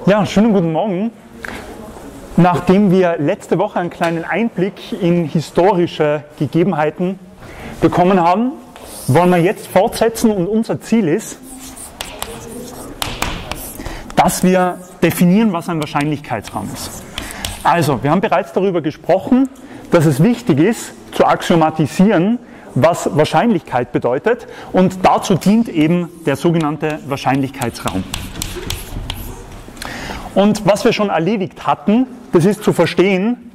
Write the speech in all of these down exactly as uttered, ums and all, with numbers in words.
Ja, schönen guten Morgen. Nachdem wir letzte Woche einen kleinen Einblick in historische Gegebenheiten bekommen haben, wollen wir jetzt fortsetzen und unser Ziel ist, dass wir definieren, was ein Wahrscheinlichkeitsraum ist. Also, wir haben bereits darüber gesprochen, dass es wichtig ist, zu axiomatisieren, was Wahrscheinlichkeit bedeutet, und dazu dient eben der sogenannte Wahrscheinlichkeitsraum. Und was wir schon erledigt hatten, das ist zu verstehen,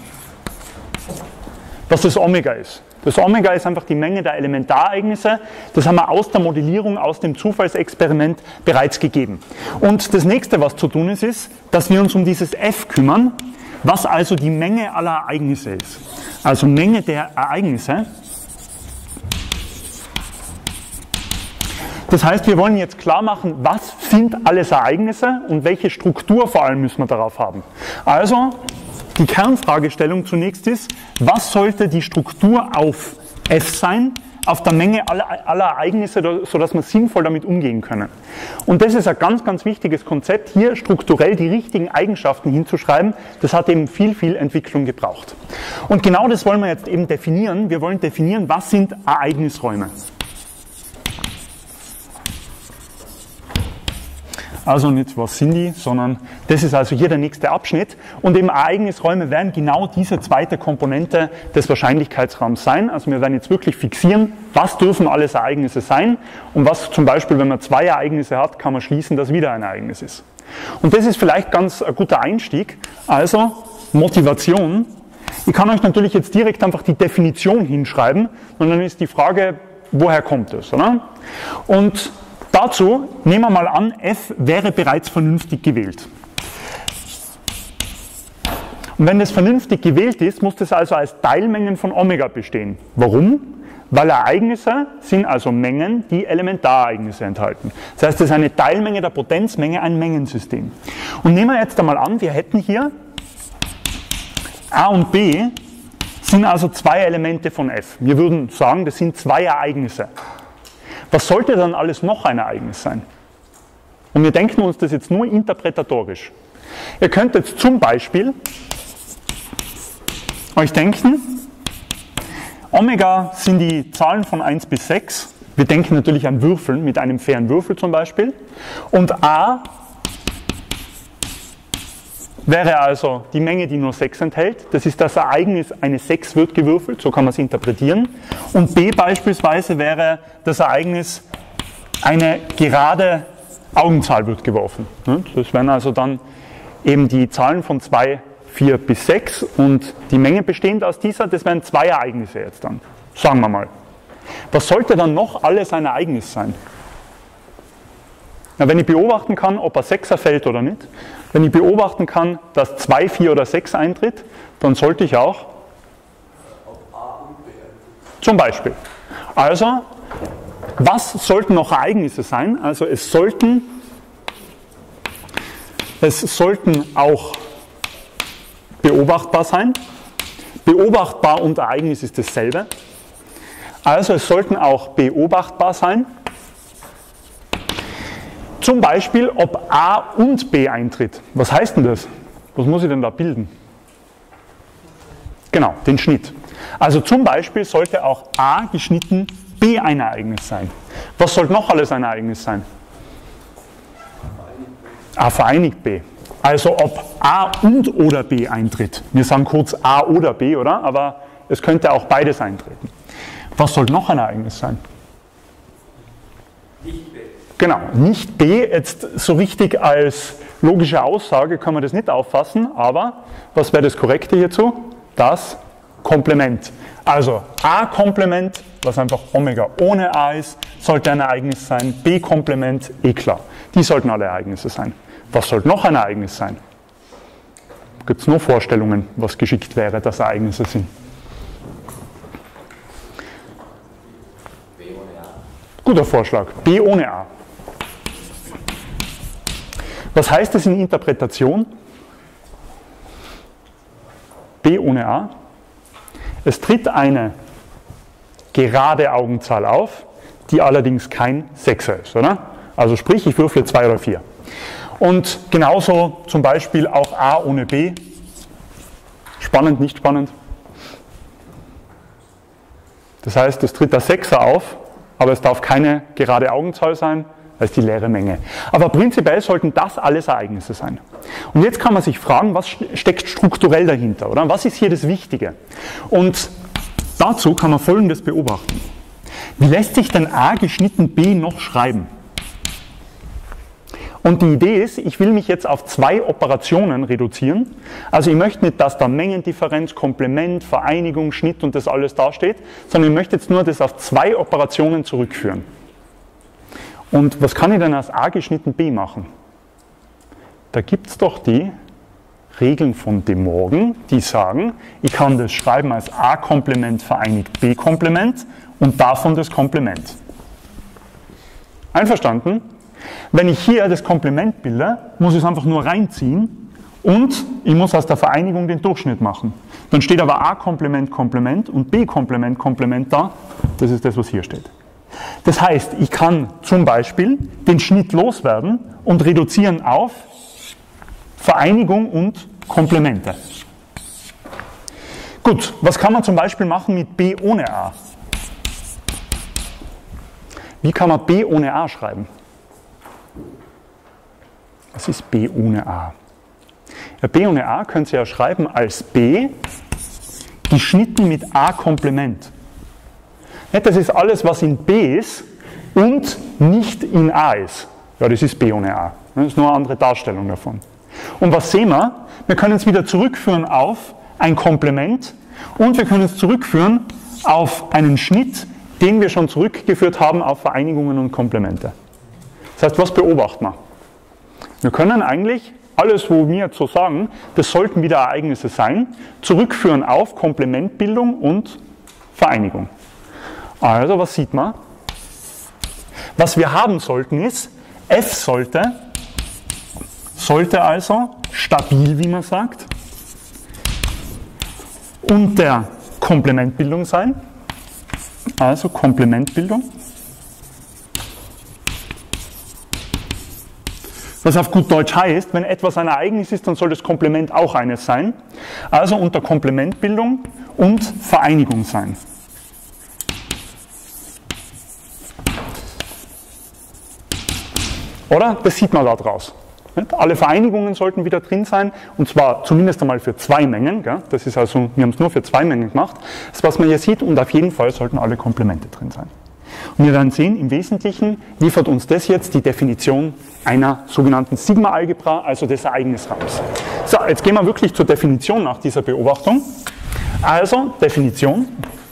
was das Omega ist. Das Omega ist einfach die Menge der Elementarereignisse. Das haben wir aus der Modellierung, aus dem Zufallsexperiment bereits gegeben. Und das nächste, was zu tun ist, ist, dass wir uns um dieses F kümmern, was also die Menge aller Ereignisse ist. Also Menge der Ereignisse. Das heißt, wir wollen jetzt klar machen, was sind alles Ereignisse und welche Struktur vor allem müssen wir darauf haben. Also, die Kernfragestellung zunächst ist, was sollte die Struktur auf F sein, auf der Menge aller, aller Ereignisse, sodass wir sinnvoll damit umgehen können. Und das ist ein ganz, ganz wichtiges Konzept, hier strukturell die richtigen Eigenschaften hinzuschreiben. Das hat eben viel, viel Entwicklung gebraucht. Und genau das wollen wir jetzt eben definieren. Wir wollen definieren, was sind Ereignisräume. Also nicht, was sind die, sondern das ist also hier der nächste Abschnitt. Und eben Ereignisräume werden genau diese zweite Komponente des Wahrscheinlichkeitsraums sein. Also wir werden jetzt wirklich fixieren, was dürfen alles Ereignisse sein und was zum Beispiel, wenn man zwei Ereignisse hat, kann man schließen, dass wieder ein Ereignis ist. Und das ist vielleicht ganz ein guter Einstieg. Also Motivation. Ich kann euch natürlich jetzt direkt einfach die Definition hinschreiben und dann ist die Frage, woher kommt es, oder? Und dazu nehmen wir mal an, F wäre bereits vernünftig gewählt. Und wenn das vernünftig gewählt ist, muss das also als Teilmengen von Omega bestehen. Warum? Weil Ereignisse sind also Mengen, die Elementarereignisse enthalten. Das heißt, das ist eine Teilmenge der Potenzmenge, ein Mengensystem. Und nehmen wir jetzt einmal an, wir hätten hier A und B sind also zwei Elemente von F. Wir würden sagen, das sind zwei Ereignisse. Was sollte dann alles noch ein Ereignis sein? Und wir denken uns das jetzt nur interpretatorisch. Ihr könnt jetzt zum Beispiel euch denken, Omega sind die Zahlen von eins bis sechs. Wir denken natürlich an Würfeln, mit einem fairen Würfel zum Beispiel. Und A wäre also die Menge, die nur sechs enthält. Das ist das Ereignis, eine sechs wird gewürfelt, so kann man es interpretieren. Und B beispielsweise wäre das Ereignis, eine gerade Augenzahl wird geworfen. Das wären also dann eben die Zahlen von zwei, vier bis sechs und die Menge bestehend aus dieser, das wären zwei Ereignisse jetzt dann, sagen wir mal. Was sollte dann noch alles ein Ereignis sein? Na, wenn ich beobachten kann, ob ein Sechser fällt oder nicht, wenn ich beobachten kann, dass zwei, vier oder sechs eintritt, dann sollte ich auch zum Beispiel. Also, was sollten noch Ereignisse sein? Also es sollten, es sollten auch beobachtbar sein. Beobachtbar und Ereignis ist dasselbe. Also es sollten auch beobachtbar sein. Zum Beispiel, ob A und B eintritt. Was heißt denn das? Was muss ich denn da bilden? Genau, den Schnitt. Also zum Beispiel sollte auch A geschnitten B ein Ereignis sein. Was sollte noch alles ein Ereignis sein? A vereinigt B. Also ob A und oder B eintritt. Wir sagen kurz A oder B, oder? Aber es könnte auch beides eintreten. Was sollte noch ein Ereignis sein? Nicht B. Genau, nicht B, jetzt so richtig als logische Aussage können wir das nicht auffassen, aber was wäre das Korrekte hierzu? Das Komplement. Also A-Komplement, was einfach Omega ohne A ist, sollte ein Ereignis sein, B-Komplement, eh klar. Die sollten alle Ereignisse sein. Was sollte noch ein Ereignis sein? Gibt es nur Vorstellungen, was geschickt wäre, dass Ereignisse sind? B ohne A. Guter Vorschlag, B ohne A. Was heißt das in Interpretation? B ohne A. Es tritt eine gerade Augenzahl auf, die allerdings kein Sechser ist, oder? Also sprich, ich würfle zwei oder vier. Und genauso zum Beispiel auch A ohne B. Spannend, nicht spannend? Das heißt, es tritt der Sechser auf, aber es darf keine gerade Augenzahl sein, das ist die leere Menge. Aber prinzipiell sollten das alles Ereignisse sein. Und jetzt kann man sich fragen, was steckt strukturell dahinter, oder? Was ist hier das Wichtige? Und dazu kann man Folgendes beobachten. Wie lässt sich denn A geschnitten B noch schreiben? Und die Idee ist, ich will mich jetzt auf zwei Operationen reduzieren. Also ich möchte nicht, dass da Mengendifferenz, Komplement, Vereinigung, Schnitt und das alles dasteht, sondern ich möchte jetzt nur das auf zwei Operationen zurückführen. Und was kann ich denn aus A geschnitten B machen? Da gibt es doch die Regeln von De Morgan, die sagen, ich kann das schreiben als A-Komplement vereinigt B-Komplement und davon das Komplement. Einverstanden? Wenn ich hier das Komplement bilde, muss ich es einfach nur reinziehen und ich muss aus der Vereinigung den Durchschnitt machen. Dann steht aber A-Komplement Komplement und B-Komplement Komplement da. Das ist das, was hier steht. Das heißt, ich kann zum Beispiel den Schnitt loswerden und reduzieren auf Vereinigung und Komplemente. Gut, was kann man zum Beispiel machen mit B ohne A? Wie kann man B ohne A schreiben? Was ist B ohne A? Ja, B ohne A könnt ihr ja schreiben als B geschnitten mit A-Komplement. Das ist alles, was in B ist und nicht in A ist. Ja, das ist B ohne A. Das ist nur eine andere Darstellung davon. Und was sehen wir? Wir können es wieder zurückführen auf ein Komplement und wir können es zurückführen auf einen Schnitt, den wir schon zurückgeführt haben auf Vereinigungen und Komplemente. Das heißt, was beobachten wir? Wir können eigentlich alles, wo wir jetzt so sagen, das sollten wieder Ereignisse sein, zurückführen auf Komplementbildung und Vereinigung. Also, was sieht man? Was wir haben sollten ist, F sollte, sollte also stabil, wie man sagt, unter Komplementbildung sein. Also Komplementbildung. Was auf gut Deutsch heißt, wenn etwas ein Ereignis ist, dann soll das Komplement auch eines sein. Also unter Komplementbildung und Vereinigung sein. Oder? Das sieht man da draus. Alle Vereinigungen sollten wieder drin sein, und zwar zumindest einmal für zwei Mengen. Das ist also, wir haben es nur für zwei Mengen gemacht. Das ist, was man hier sieht, und auf jeden Fall sollten alle Komplemente drin sein. Und wir werden sehen, im Wesentlichen liefert uns das jetzt die Definition einer sogenannten Sigma-Algebra, also des Ereignisraums. So, jetzt gehen wir wirklich zur Definition nach dieser Beobachtung. Also, Definition.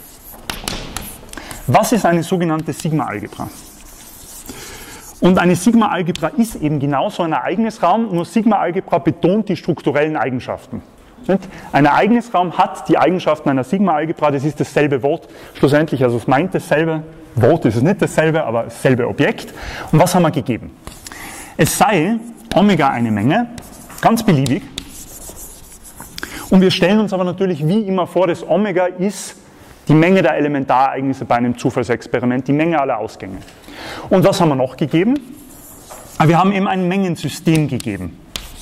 Was ist eine sogenannte Sigma-Algebra? Und eine Sigma-Algebra ist eben genauso ein Ereignisraum, nur Sigma-Algebra betont die strukturellen Eigenschaften. Ein Ereignisraum hat die Eigenschaften einer Sigma-Algebra, das ist dasselbe Wort schlussendlich, also es meint dasselbe Wort, ist es nicht dasselbe, aber dasselbe Objekt. Und was haben wir gegeben? Es sei Omega eine Menge, ganz beliebig, und wir stellen uns aber natürlich wie immer vor, das Omega ist die Menge der Elementarereignisse bei einem Zufallsexperiment, die Menge aller Ausgänge. Und was haben wir noch gegeben? Wir haben eben ein Mengensystem gegeben.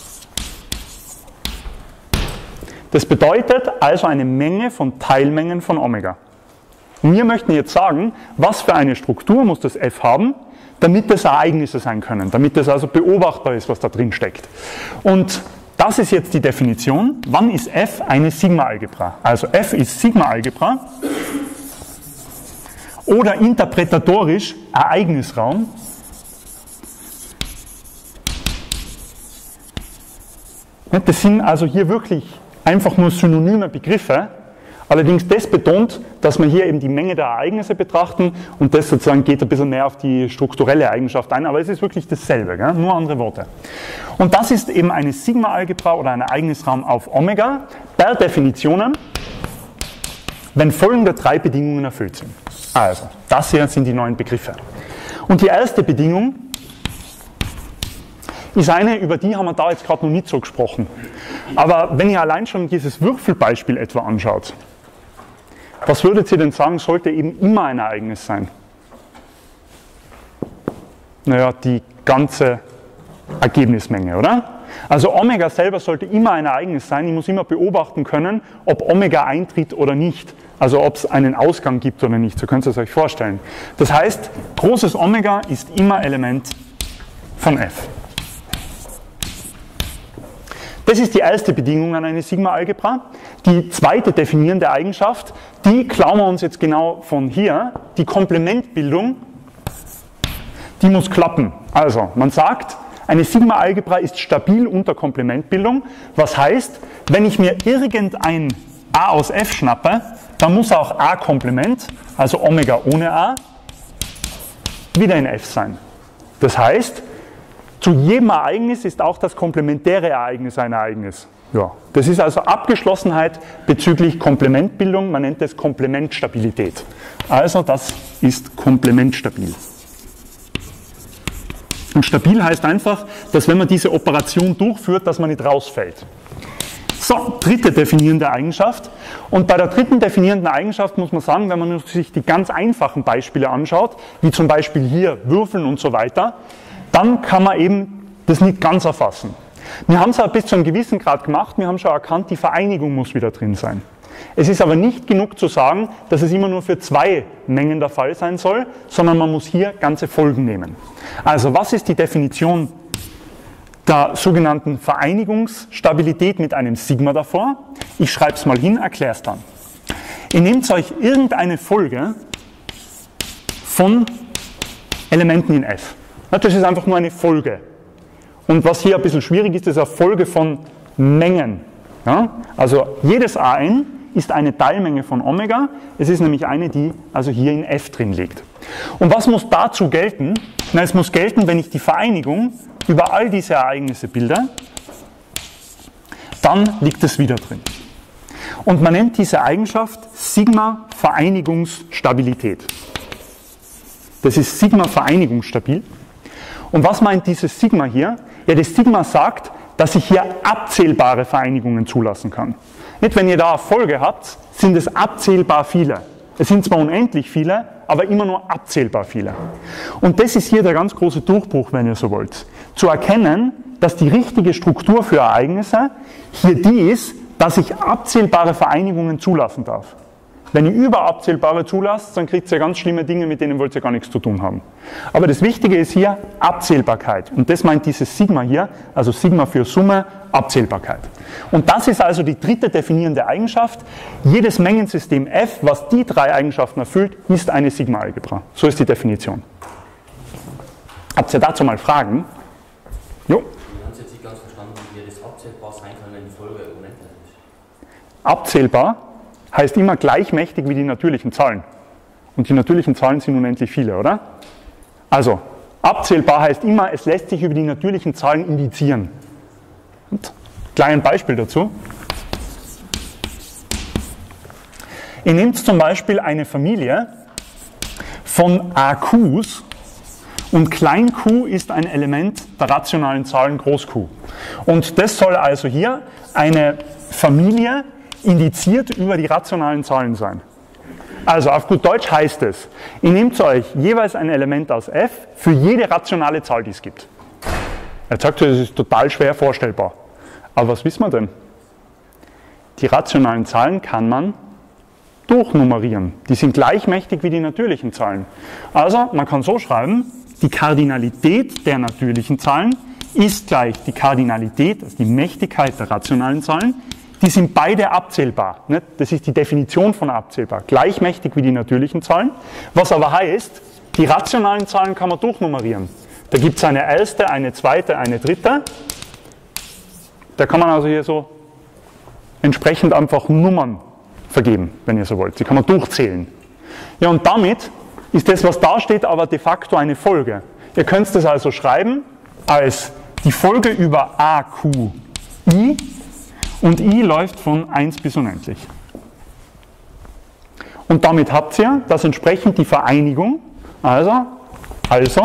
Das bedeutet also eine Menge von Teilmengen von Omega. Und wir möchten jetzt sagen, was für eine Struktur muss das F haben, damit das Ereignisse sein können, damit das also beobachtbar ist, was da drin steckt. Und das ist jetzt die Definition. Wann ist F eine Sigma-Algebra? Also F ist Sigma-Algebra oder interpretatorisch Ereignisraum. Das sind also hier wirklich einfach nur synonyme Begriffe. Allerdings das betont, dass wir hier eben die Menge der Ereignisse betrachten, und das sozusagen geht ein bisschen mehr auf die strukturelle Eigenschaft ein, aber es ist wirklich dasselbe, gell? Nur andere Worte. Und das ist eben eine Sigma-Algebra oder ein Ereignisraum auf Omega per Definitionen, wenn folgende drei Bedingungen erfüllt sind. Also, das hier sind die neuen Begriffe. Und die erste Bedingung ist eine, über die haben wir da jetzt gerade noch nicht so gesprochen. Aber wenn ihr allein schon dieses Würfelbeispiel etwa anschaut, was würdet ihr denn sagen, sollte eben immer ein Ereignis sein? Naja, die ganze Ergebnismenge, oder? Also Omega selber sollte immer ein Ereignis sein. Ich muss immer beobachten können, ob Omega eintritt oder nicht. Also ob es einen Ausgang gibt oder nicht. So könnt ihr es euch vorstellen. Das heißt, großes Omega ist immer Element von F. Das ist die erste Bedingung an eine Sigma-Algebra. Die zweite definierende Eigenschaft, die klauen wir uns jetzt genau von hier. Die Komplementbildung, die muss klappen. Also, man sagt, eine Sigma-Algebra ist stabil unter Komplementbildung. Was heißt, wenn ich mir irgendein A aus F schnappe, dann muss auch A Komplement, also Omega ohne A, wieder in F sein. Das heißt, zu jedem Ereignis ist auch das komplementäre Ereignis ein Ereignis. Ja, das ist also Abgeschlossenheit bezüglich Komplementbildung, man nennt es Komplementstabilität. Also das ist komplementstabil. Und stabil heißt einfach, dass wenn man diese Operation durchführt, dass man nicht rausfällt. So, dritte definierende Eigenschaft. Und bei der dritten definierenden Eigenschaft muss man sagen, wenn man sich die ganz einfachen Beispiele anschaut, wie zum Beispiel hier Würfeln und so weiter, dann kann man eben das nicht ganz erfassen. Wir haben es aber bis zu einem gewissen Grad gemacht, wir haben schon erkannt, die Vereinigung muss wieder drin sein. Es ist aber nicht genug zu sagen, dass es immer nur für zwei Mengen der Fall sein soll, sondern man muss hier ganze Folgen nehmen. Also was ist die Definition der sogenannten Vereinigungsstabilität mit einem Sigma davor? Ich schreibe es mal hin, erkläre es dann. Ihr nehmt euch irgendeine Folge von Elementen in F. Das ist einfach nur eine Folge. Und was hier ein bisschen schwierig ist, ist eine Folge von Mengen. Ja? Also jedes A n ist eine Teilmenge von Omega. Es ist nämlich eine, die also hier in F drin liegt. Und was muss dazu gelten? Na, es muss gelten, wenn ich die Vereinigung über all diese Ereignisse bilde, dann liegt es wieder drin. Und man nennt diese Eigenschaft Sigma-Vereinigungsstabilität. Das ist Sigma-Vereinigungsstabil. Und was meint dieses Sigma hier? Ja, das Sigma sagt, dass ich hier abzählbare Vereinigungen zulassen kann. Nicht, wenn ihr da eine Folge habt, sind es abzählbar viele. Es sind zwar unendlich viele, aber immer nur abzählbar viele. Und das ist hier der ganz große Durchbruch, wenn ihr so wollt. Zu erkennen, dass die richtige Struktur für Ereignisse hier die ist, dass ich abzählbare Vereinigungen zulassen darf. Wenn ihr überabzählbare zulasst, dann kriegt ihr ganz schlimme Dinge, mit denen wollt ihr gar nichts zu tun haben. Aber das Wichtige ist hier Abzählbarkeit. Und das meint dieses Sigma hier, also Sigma für Summe, Abzählbarkeit. Und das ist also die dritte definierende Eigenschaft. Jedes Mengensystem F, was die drei Eigenschaften erfüllt, ist eine Sigma-Algebra. So ist die Definition. Habt ihr dazu mal Fragen? Jo. Ich habe jetzt nicht ganz verstanden, wie das abzählbar sein kann, wenn die Folge unendlich ist. Abzählbar heißt immer gleichmächtig wie die natürlichen Zahlen. Und die natürlichen Zahlen sind unendlich viele, oder? Also, abzählbar heißt immer, es lässt sich über die natürlichen Zahlen indizieren. Und gleich ein Beispiel dazu. Ihr nehmt zum Beispiel eine Familie von A Qs und klein q ist ein Element der rationalen Zahlen groß Q. Und das soll also hier eine Familie indiziert über die rationalen Zahlen sein. Also auf gut Deutsch heißt es, ihr nehmt euch jeweils ein Element aus F für jede rationale Zahl, die es gibt. Er sagt, das ist total schwer vorstellbar. Aber was wissen wir denn? Die rationalen Zahlen kann man durchnummerieren. Die sind gleichmächtig wie die natürlichen Zahlen. Also man kann so schreiben, die Kardinalität der natürlichen Zahlen ist gleich die Kardinalität, also die Mächtigkeit der rationalen Zahlen. Die sind beide abzählbar. Nicht? Das ist die Definition von abzählbar. Gleichmächtig wie die natürlichen Zahlen. Was aber heißt, die rationalen Zahlen kann man durchnummerieren. Da gibt es eine erste, eine zweite, eine dritte. Da kann man also hier so entsprechend einfach Nummern vergeben, wenn ihr so wollt. Die kann man durchzählen. Ja, und damit ist das, was da steht, aber de facto eine Folge. Ihr könnt das also schreiben als die Folge über A Q I. Und I läuft von eins bis unendlich. Und damit habt ihr, dass entsprechend die Vereinigung, also, also,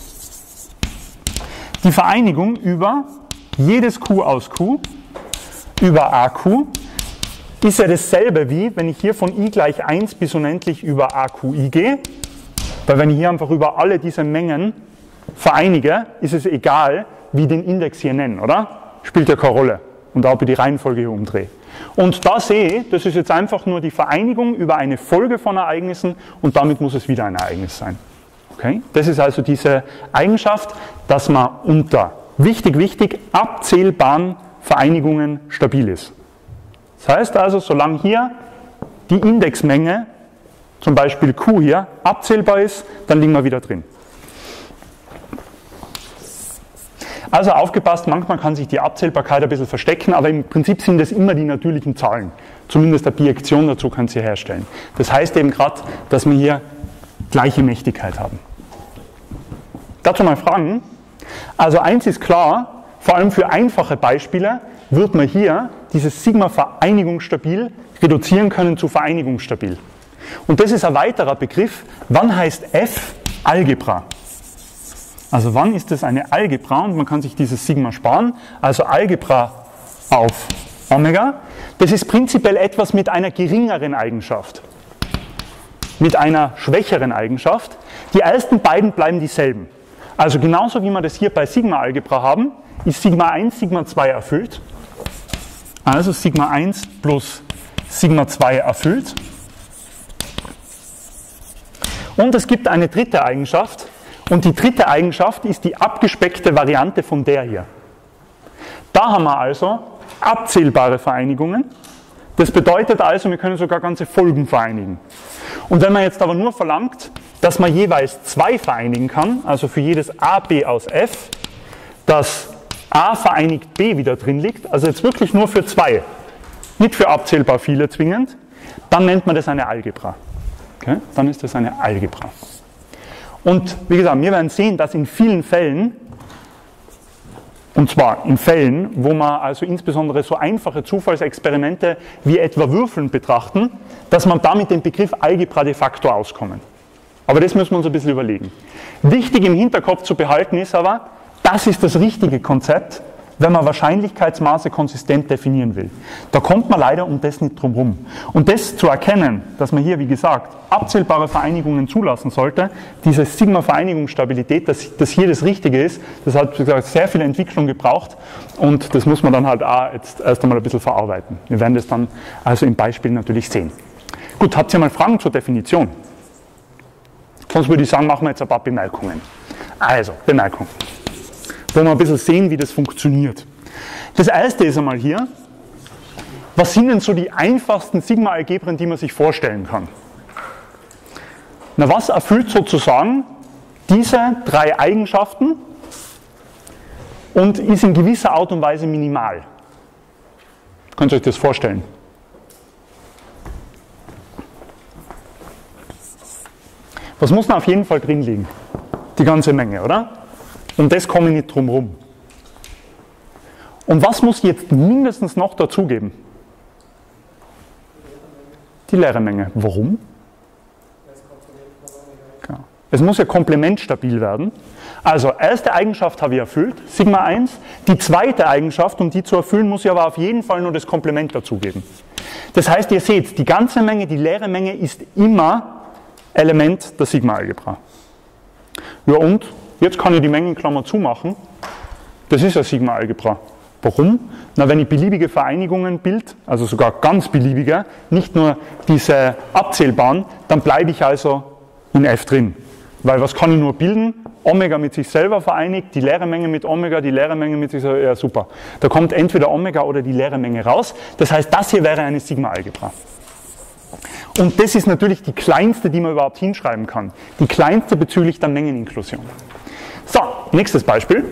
die Vereinigung über jedes Q aus Q, über A Q, ist ja dasselbe wie, wenn ich hier von I gleich eins bis unendlich über A Q I gehe, weil wenn ich hier einfach über alle diese Mengen vereinige, ist es egal, wie den Index hier nennen, oder? Spielt ja keine Rolle. Und ob ich die Reihenfolge hier umdrehe. Und da sehe ich, das ist jetzt einfach nur die Vereinigung über eine Folge von Ereignissen und damit muss es wieder ein Ereignis sein. Okay? Das ist also diese Eigenschaft, dass man unter, wichtig, wichtig, abzählbaren Vereinigungen stabil ist. Das heißt also, solange hier die Indexmenge, zum Beispiel Q hier, abzählbar ist, dann liegen wir wieder drin. Also aufgepasst, manchmal kann sich die Abzählbarkeit ein bisschen verstecken, aber im Prinzip sind es immer die natürlichen Zahlen. Zumindest eine Bijektion dazu kann sie herstellen. Das heißt eben gerade, dass wir hier gleiche Mächtigkeit haben. Dazu mal Fragen. Also eins ist klar, vor allem für einfache Beispiele wird man hier dieses Sigma-Vereinigungsstabil reduzieren können zu Vereinigungsstabil. Und das ist ein weiterer Begriff. Wann heißt F Algebra? Also wann ist das eine Algebra? Und man kann sich dieses Sigma sparen. Also Algebra auf Omega. Das ist prinzipiell etwas mit einer geringeren Eigenschaft. Mit einer schwächeren Eigenschaft. Die ersten beiden bleiben dieselben. Also genauso wie wir das hier bei Sigma-Algebra haben, ist Sigma eins Sigma zwei erfüllt. Also Sigma eins plus Sigma zwei erfüllt. Und es gibt eine dritte Eigenschaft. Und die dritte Eigenschaft ist die abgespeckte Variante von der hier. Da haben wir also abzählbare Vereinigungen. Das bedeutet also, wir können sogar ganze Folgen vereinigen. Und wenn man jetzt aber nur verlangt, dass man jeweils zwei vereinigen kann, also für jedes a, b aus f, dass a vereinigt b wieder drin liegt, also jetzt wirklich nur für zwei, nicht für abzählbar viele zwingend, dann nennt man das eine Algebra. Okay? Dann ist das eine Algebra. Und wie gesagt, wir werden sehen, dass in vielen Fällen, und zwar in Fällen, wo man also insbesondere so einfache Zufallsexperimente wie etwa Würfeln betrachten, dass man damit den Begriff Algebra de facto auskommen. Aber das müssen wir uns ein bisschen überlegen. Wichtig im Hinterkopf zu behalten ist aber, das ist das richtige Konzept, wenn man Wahrscheinlichkeitsmaße konsistent definieren will. Da kommt man leider um das nicht drum rum. Und das zu erkennen, dass man hier, wie gesagt, abzählbare Vereinigungen zulassen sollte, diese Sigma-Vereinigungsstabilität, dass das hier das Richtige ist, das hat, wie gesagt, sehr viel Entwicklung gebraucht und das muss man dann halt auch jetzt erst einmal ein bisschen verarbeiten. Wir werden das dann also im Beispiel natürlich sehen. Gut, habt ihr mal Fragen zur Definition? Sonst würde ich sagen, machen wir jetzt ein paar Bemerkungen. Also, Bemerkung. Wollen wir ein bisschen sehen, wie das funktioniert. Das erste ist einmal hier, was sind denn so die einfachsten Sigma-Algebren, die man sich vorstellen kann? Na, was erfüllt sozusagen diese drei Eigenschaften und ist in gewisser Art und Weise minimal? Könnt ihr euch das vorstellen? Was muss da auf jeden Fall drin liegen? Die ganze Menge, oder? Und das komme ich nicht drum rum. Und was muss ich jetzt mindestens noch dazugeben? Die leere Menge. Warum? Ja. Es muss ja komplementstabil werden. Also, erste Eigenschaft habe ich erfüllt, Sigma eins. Die zweite Eigenschaft, um die zu erfüllen, muss ich aber auf jeden Fall nur das Komplement dazugeben. Das heißt, ihr seht, die ganze Menge, die leere Menge ist immer Element der Sigma-Algebra. Ja und? Jetzt kann ich die Mengenklammer zumachen. Das ist ja Sigma-Algebra. Warum? Na, wenn ich beliebige Vereinigungen bild, also sogar ganz beliebige, nicht nur diese abzählbaren, dann bleibe ich also in F drin. Weil was kann ich nur bilden? Omega mit sich selber vereinigt, die leere Menge mit Omega, die leere Menge mit sich selber, ja super. Da kommt entweder Omega oder die leere Menge raus. Das heißt, das hier wäre eine Sigma-Algebra. Und das ist natürlich die kleinste, die man überhaupt hinschreiben kann. Die kleinste bezüglich der Mengeninklusion. So, nächstes Beispiel.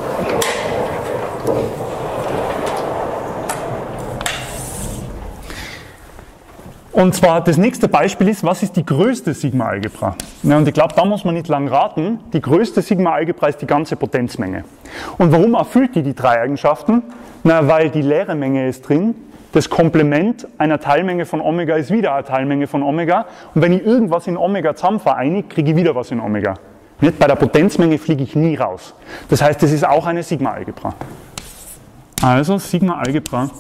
Und zwar, das nächste Beispiel ist, was ist die größte Sigma-Algebra? Ja, und ich glaube, da muss man nicht lang raten. Die größte Sigma-Algebra ist die ganze Potenzmenge. Und warum erfüllt die die drei Eigenschaften? Na, weil die leere Menge ist drin. Das Komplement einer Teilmenge von Omega ist wieder eine Teilmenge von Omega. Und wenn ich irgendwas in Omega zusammen vereinige, kriege ich wieder was in Omega. Nicht? Bei der Potenzmenge fliege ich nie raus. Das heißt, das ist auch eine Sigma-Algebra. Also Sigma-Algebra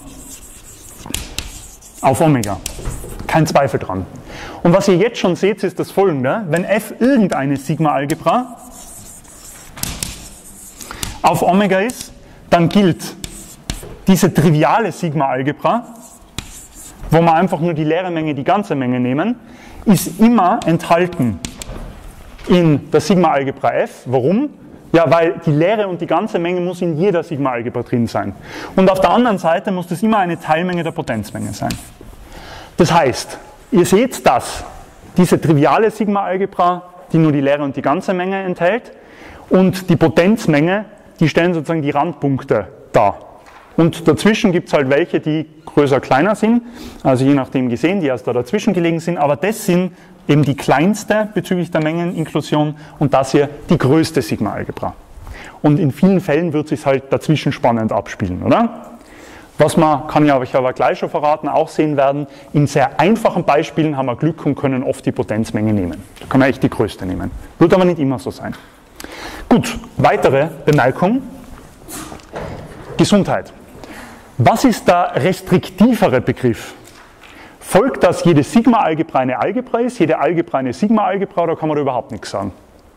auf Omega. Kein Zweifel dran. Und was ihr jetzt schon seht, ist das Folgende. Wenn F irgendeine Sigma-Algebra auf Omega ist, dann gilt diese triviale Sigma-Algebra, wo wir einfach nur die leere Menge, die ganze Menge nehmen, ist immer enthalten in der Sigma-Algebra F. Warum? Ja, weil die leere und die ganze Menge muss in jeder Sigma-Algebra drin sein. Und auf der anderen Seite muss das immer eine Teilmenge der Potenzmenge sein. Das heißt, ihr seht, dass diese triviale Sigma-Algebra, die nur die leere und die ganze Menge enthält, und die Potenzmenge, die stellen sozusagen die Randpunkte dar. Und dazwischen gibt es halt welche, die größer, kleiner sind, also je nachdem gesehen, die erst da dazwischen gelegen sind, aber das sind eben die kleinste bezüglich der Mengeninklusion und das hier die größte Sigma-Algebra. Und in vielen Fällen wird es sich halt dazwischen spannend abspielen, oder? Was man, kann ich euch aber gleich schon verraten, auch sehen werden, in sehr einfachen Beispielen haben wir Glück und können oft die Potenzmenge nehmen. Da kann man echt die größte nehmen. Wird aber nicht immer so sein. Gut, weitere Bemerkung. Gesundheit. Was ist der restriktivere Begriff? Folgt, dass jede Sigma-Algebra eine Algebra ist, jede Algebra eine Sigma-Algebra, oder kann man da überhaupt nichts sagen?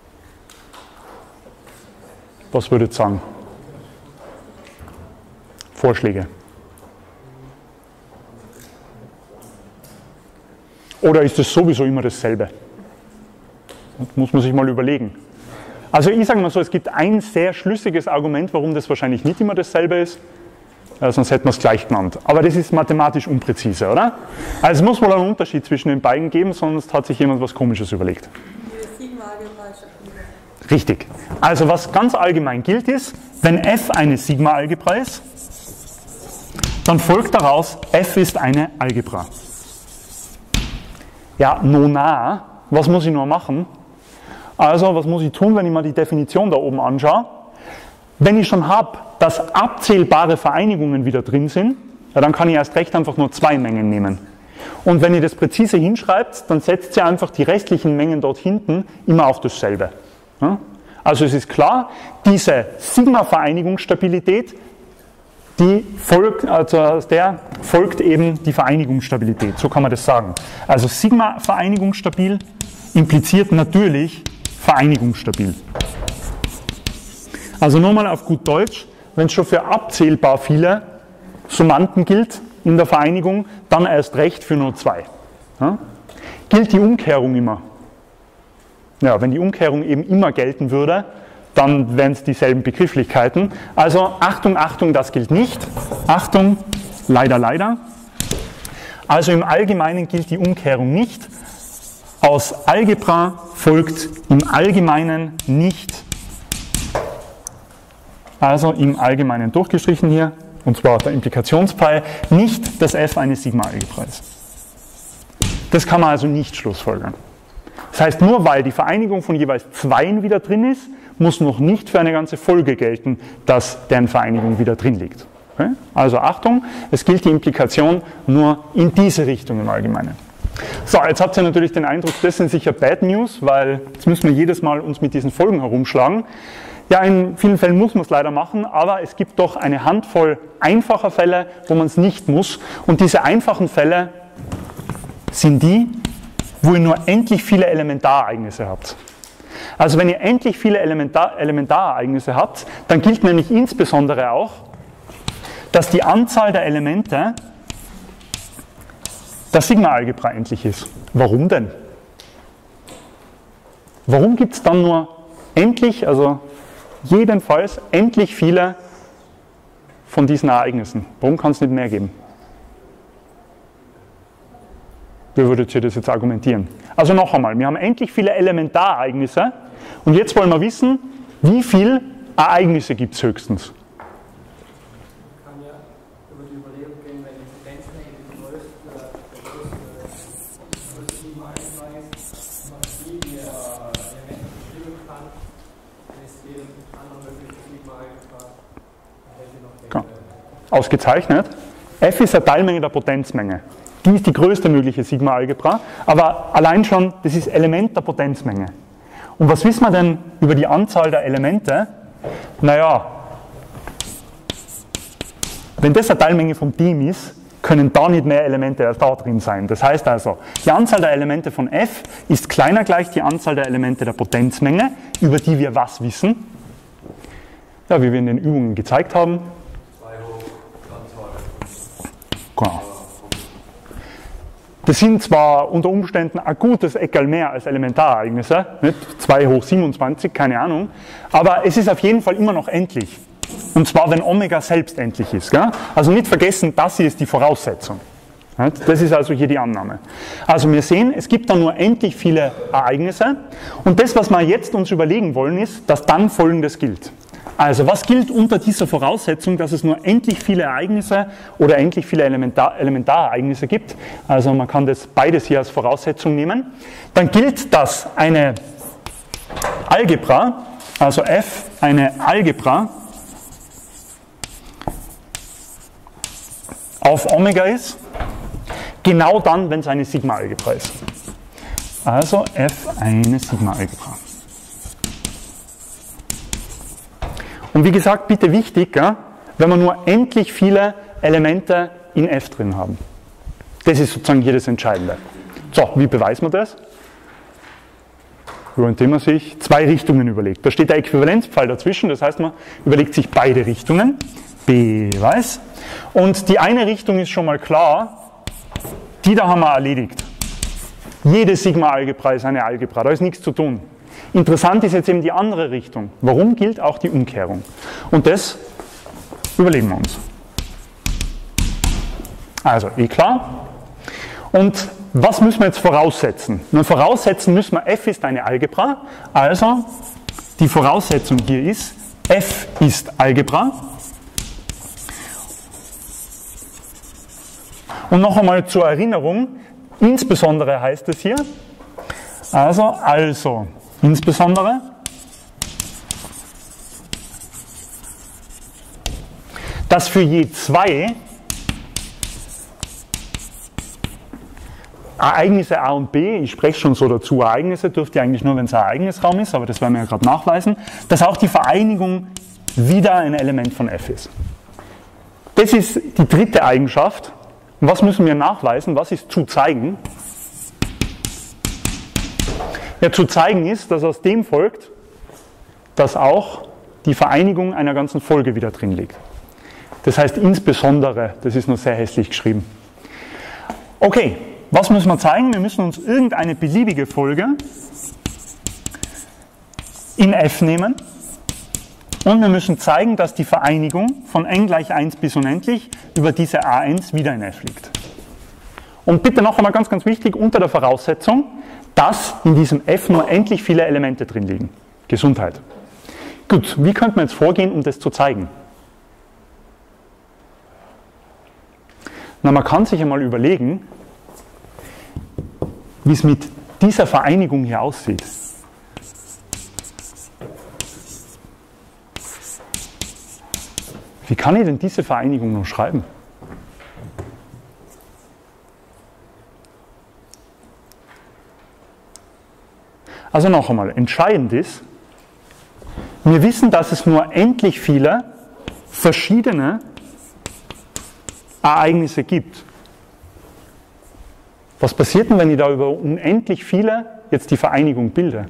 Was würdet ihr sagen? Vorschläge? Oder ist es sowieso immer dasselbe? Das muss man sich mal überlegen. Also ich sage mal so, es gibt ein sehr schlüssiges Argument, warum das wahrscheinlich nicht immer dasselbe ist. Ja, sonst hätten wir es gleich genannt. Aber das ist mathematisch unpräzise, oder? Also es muss wohl einen Unterschied zwischen den beiden geben, sonst hat sich jemand was Komisches überlegt. Richtig. Also was ganz allgemein gilt ist, wenn F eine Sigma-Algebra ist, dann folgt daraus, F ist eine Algebra. Ja, nona, was muss ich nur machen? Also was muss ich tun, wenn ich mir die Definition da oben anschaue? Wenn ich schon habe, dass abzählbare Vereinigungen wieder drin sind, ja, dann kann ich erst recht einfach nur zwei Mengen nehmen. Und wenn ihr das präzise hinschreibt, dann setzt ihr einfach die restlichen Mengen dort hinten immer auf dasselbe. Ja? Also es ist klar, diese Sigma-Vereinigungsstabilität, die folgt, also aus der folgt eben die Vereinigungsstabilität, so kann man das sagen. Also Sigma-Vereinigungsstabil impliziert natürlich Vereinigungsstabil. Also nochmal auf gut Deutsch, wenn es schon für abzählbar viele Summanden gilt in der Vereinigung, dann erst recht für nur zwei. Ja? Gilt die Umkehrung immer? Ja, wenn die Umkehrung eben immer gelten würde, dann wären es dieselben Begrifflichkeiten. Also Achtung, Achtung, das gilt nicht. Achtung, leider, leider. Also im Allgemeinen gilt die Umkehrung nicht. Aus Algebra folgt im Allgemeinen nicht, also im Allgemeinen durchgestrichen hier, und zwar der Implikationspfeil, nicht, dass F eine Sigma-Algebra ist. Das kann man also nicht schlussfolgern. Das heißt, nur weil die Vereinigung von jeweils Zweien wieder drin ist, muss noch nicht für eine ganze Folge gelten, dass deren Vereinigung wieder drin liegt. Okay? Also Achtung, es gilt die Implikation nur in diese Richtung im Allgemeinen. So, jetzt habt ihr natürlich den Eindruck, das sind sicher Bad News, weil jetzt müssen wir jedes Mal uns mit diesen Folgen herumschlagen. Ja, in vielen Fällen muss man es leider machen, aber es gibt doch eine Handvoll einfacher Fälle, wo man es nicht muss. Und diese einfachen Fälle sind die, wo ihr nur endlich viele Elementarereignisse habt. Also wenn ihr endlich viele Elementar Elementarereignisse habt, dann gilt nämlich insbesondere auch, dass die Anzahl der Elemente der Sigma-Algebra endlich ist. Warum denn? Warum gibt es dann nur endlich, also jedenfalls endlich viele von diesen Ereignissen? Warum kann es nicht mehr geben? Wie würdet ihr das jetzt argumentieren? Also noch einmal, wir haben endlich viele Elementarereignisse und jetzt wollen wir wissen, wie viele Ereignisse gibt es höchstens? Man kann ja über die Überlegung gehen, wenn die Potenzmenge die größte, der größte Sigma ist, man die Elemente bestimmen kann, dann ist jedem anderen mögliche Sigma eingefragt, welche noch denkt. Ausgezeichnet. F ist eine Teilmenge der Potenzmenge. Die ist die größte mögliche Sigma-Algebra, aber allein schon, das ist Element der Potenzmenge. Und was wissen wir denn über die Anzahl der Elemente? Naja, wenn das eine Teilmenge von dem ist, können da nicht mehr Elemente als da drin sein. Das heißt also, die Anzahl der Elemente von F ist kleiner gleich die Anzahl der Elemente der Potenzmenge, über die wir was wissen? Ja, wie wir in den Übungen gezeigt haben. Genau. Das sind zwar unter Umständen ein gutes Eckerl mehr als Elementarereignisse, nicht? zwei hoch siebenundzwanzig, keine Ahnung, aber es ist auf jeden Fall immer noch endlich. Und zwar, wenn Omega selbst endlich ist. Gell? Also nicht vergessen, das hier ist die Voraussetzung. Das ist also hier die Annahme. Also wir sehen, es gibt dann nur endlich viele Ereignisse und das, was wir jetzt uns überlegen wollen, ist, dass dann Folgendes gilt. Also was gilt unter dieser Voraussetzung, dass es nur endlich viele Ereignisse oder endlich viele Elementar Elementarereignisse gibt? Also man kann das beides hier als Voraussetzung nehmen. Dann gilt, dass eine Algebra, also F eine Algebra auf Omega ist, genau dann, wenn es eine Sigma-Algebra ist. Also F eine Sigma-Algebra. Und wie gesagt, bitte wichtig, ja, wenn wir nur endlich viele Elemente in F drin haben. Das ist sozusagen hier das Entscheidende. So, wie beweisen wir das? Indem man sich zwei Richtungen überlegt. Da steht der Äquivalenzpfeil dazwischen, das heißt, man überlegt sich beide Richtungen. Beweis. Und die eine Richtung ist schon mal klar, die da haben wir erledigt. Jede Sigma-Algebra ist eine Algebra, da ist nichts zu tun. Interessant ist jetzt eben die andere Richtung. Warum gilt auch die Umkehrung? Und das überlegen wir uns. Also, eh klar. Und was müssen wir jetzt voraussetzen? Nun, voraussetzen müssen wir, F ist eine Algebra. Also, die Voraussetzung hier ist, F ist Algebra. Und noch einmal zur Erinnerung, insbesondere heißt es hier, also, also, insbesondere, dass für je zwei Ereignisse A und B, ich spreche schon so dazu, Ereignisse dürfte eigentlich nur, wenn es ein Ereignisraum ist, aber das werden wir ja gerade nachweisen, dass auch die Vereinigung wieder ein Element von F ist. Das ist die dritte Eigenschaft. Und was müssen wir nachweisen? Was ist zu zeigen? Ja, zu zeigen ist, dass aus dem folgt, dass auch die Vereinigung einer ganzen Folge wieder drin liegt. Das heißt insbesondere, das ist nur sehr hässlich geschrieben. Okay, was müssen wir zeigen? Wir müssen uns irgendeine beliebige Folge in F nehmen und wir müssen zeigen, dass die Vereinigung von n gleich eins bis unendlich über diese A eins wieder in F liegt. Und bitte noch einmal ganz, ganz wichtig, unter der Voraussetzung, dass in diesem F nur endlich viele Elemente drin liegen. Gesundheit. Gut, wie könnte man jetzt vorgehen, um das zu zeigen? Na, man kann sich einmal überlegen, wie es mit dieser Vereinigung hier aussieht. Wie kann ich denn diese Vereinigung noch schreiben? Also noch einmal, entscheidend ist, wir wissen, dass es nur endlich viele verschiedene Ereignisse gibt. Was passiert denn, wenn ich da über unendlich viele jetzt die Vereinigung bilde?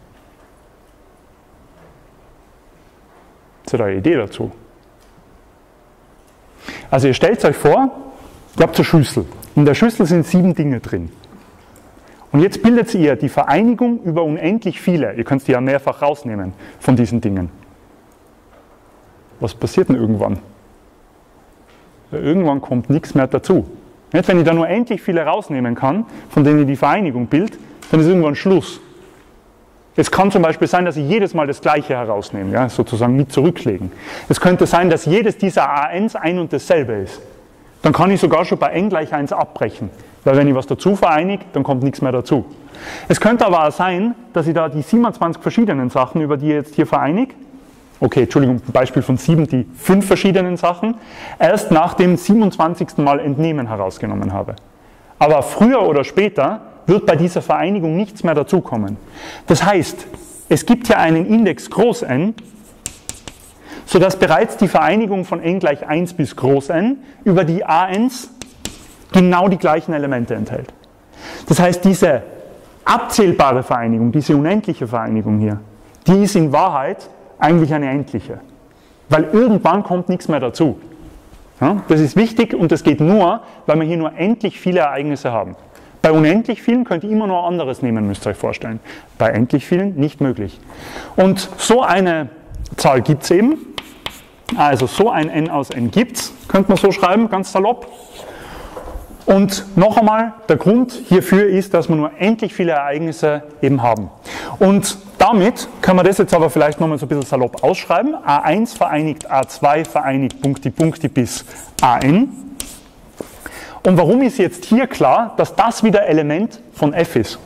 Habt ihr da eine Idee dazu? Also ihr stellt euch vor, ihr habt eine Schüssel. In der Schüssel sind sieben Dinge drin. Und jetzt bildet ihr die Vereinigung über unendlich viele. Ihr könnt die ja mehrfach rausnehmen von diesen Dingen. Was passiert denn irgendwann? Ja, irgendwann kommt nichts mehr dazu. Nicht, wenn ich da nur endlich viele rausnehmen kann, von denen ich die Vereinigung bildet, dann ist irgendwann Schluss. Es kann zum Beispiel sein, dass ich jedes Mal das Gleiche herausnehme, ja, sozusagen mit zurücklegen. Es könnte sein, dass jedes dieser A eins ein und dasselbe ist. Dann kann ich sogar schon bei n gleich eins abbrechen, weil wenn ich was dazu vereinige, dann kommt nichts mehr dazu. Es könnte aber auch sein, dass ich da die siebenundzwanzig verschiedenen Sachen, über die ich jetzt hier vereinige, okay, Entschuldigung, ein Beispiel von sieben, die fünf verschiedenen Sachen, erst nach dem siebenundzwanzigsten Mal entnehmen herausgenommen habe. Aber früher oder später wird bei dieser Vereinigung nichts mehr dazukommen. Das heißt, es gibt hier einen Index groß N, sodass bereits die Vereinigung von n gleich eins bis groß N über die A eins genau die gleichen Elemente enthält. Das heißt, diese abzählbare Vereinigung, diese unendliche Vereinigung hier, die ist in Wahrheit eigentlich eine endliche. weil irgendwann kommt nichts mehr dazu. Ja, das ist wichtig und das geht nur, weil wir hier nur endlich viele Ereignisse haben. Bei unendlich vielen könnt ihr immer nur anderes nehmen, müsst ihr euch vorstellen. Bei endlich vielen nicht möglich. Und so eine Zahl gibt es eben. Also so ein n aus n gibt es, könnte man so schreiben, ganz salopp. Und noch einmal, der Grund hierfür ist, dass wir nur endlich viele Ereignisse eben haben. Und damit können wir das jetzt aber vielleicht nochmal so ein bisschen salopp ausschreiben. a eins vereinigt a zwei vereinigt Punkti Punkti bis an. Und warum ist jetzt hier klar, dass das wieder Element von f ist?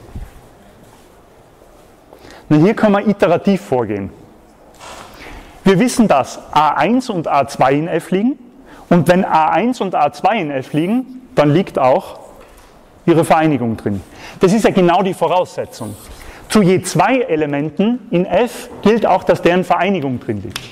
Na, hier können wir iterativ vorgehen. Wir wissen, dass a eins und a zwei in f liegen. Und wenn a eins und a zwei in f liegen, dann liegt auch ihre Vereinigung drin. Das ist ja genau die Voraussetzung. Zu je zwei Elementen in f gilt auch, dass deren Vereinigung drin liegt.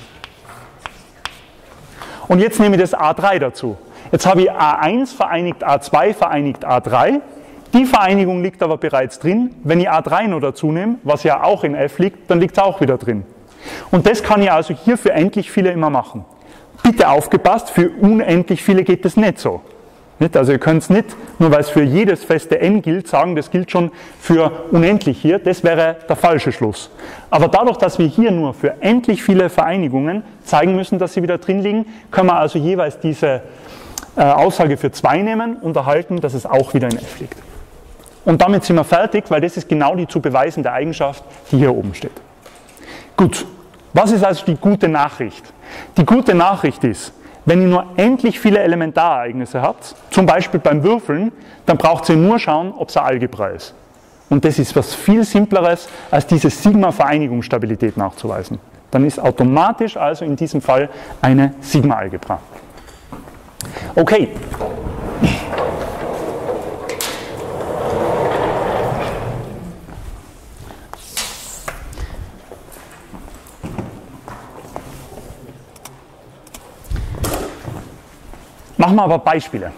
Und jetzt nehme ich das a drei dazu. Jetzt habe ich a eins vereinigt a zwei vereinigt a drei. Die Vereinigung liegt aber bereits drin. Wenn ich a drei noch dazu nehme, was ja auch in f liegt, dann liegt es auch wieder drin. Und das kann ich also hier für endlich viele immer machen. Bitte aufgepasst, für unendlich viele geht das nicht so. Also ihr könnt es nicht, nur weil es für jedes feste n gilt, sagen, das gilt schon für unendlich hier. Das wäre der falsche Schluss. Aber dadurch, dass wir hier nur für endlich viele Vereinigungen zeigen müssen, dass sie wieder drin liegen, können wir also jeweils diese äh, Aussage für zwei nehmen und erhalten, dass es auch wieder in f liegt. Und damit sind wir fertig, weil das ist genau die zu beweisende Eigenschaft, die hier oben steht. Gut, was ist also die gute Nachricht? Die gute Nachricht ist, wenn ihr nur endlich viele Elementarereignisse habt, zum Beispiel beim Würfeln, dann braucht ihr nur schauen, ob es eine Algebra ist. Und das ist was viel Simpleres, als diese Sigma-Vereinigungsstabilität nachzuweisen. Dann ist automatisch also in diesem Fall eine Sigma-Algebra. Okay. Machen wir aber Beispiele.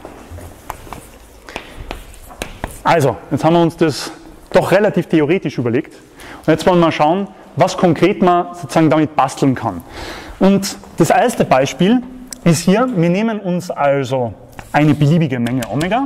Also, jetzt haben wir uns das doch relativ theoretisch überlegt. Und jetzt wollen wir mal schauen, was konkret man sozusagen damit basteln kann. Und das erste Beispiel ist hier, wir nehmen uns also eine beliebige Menge Omega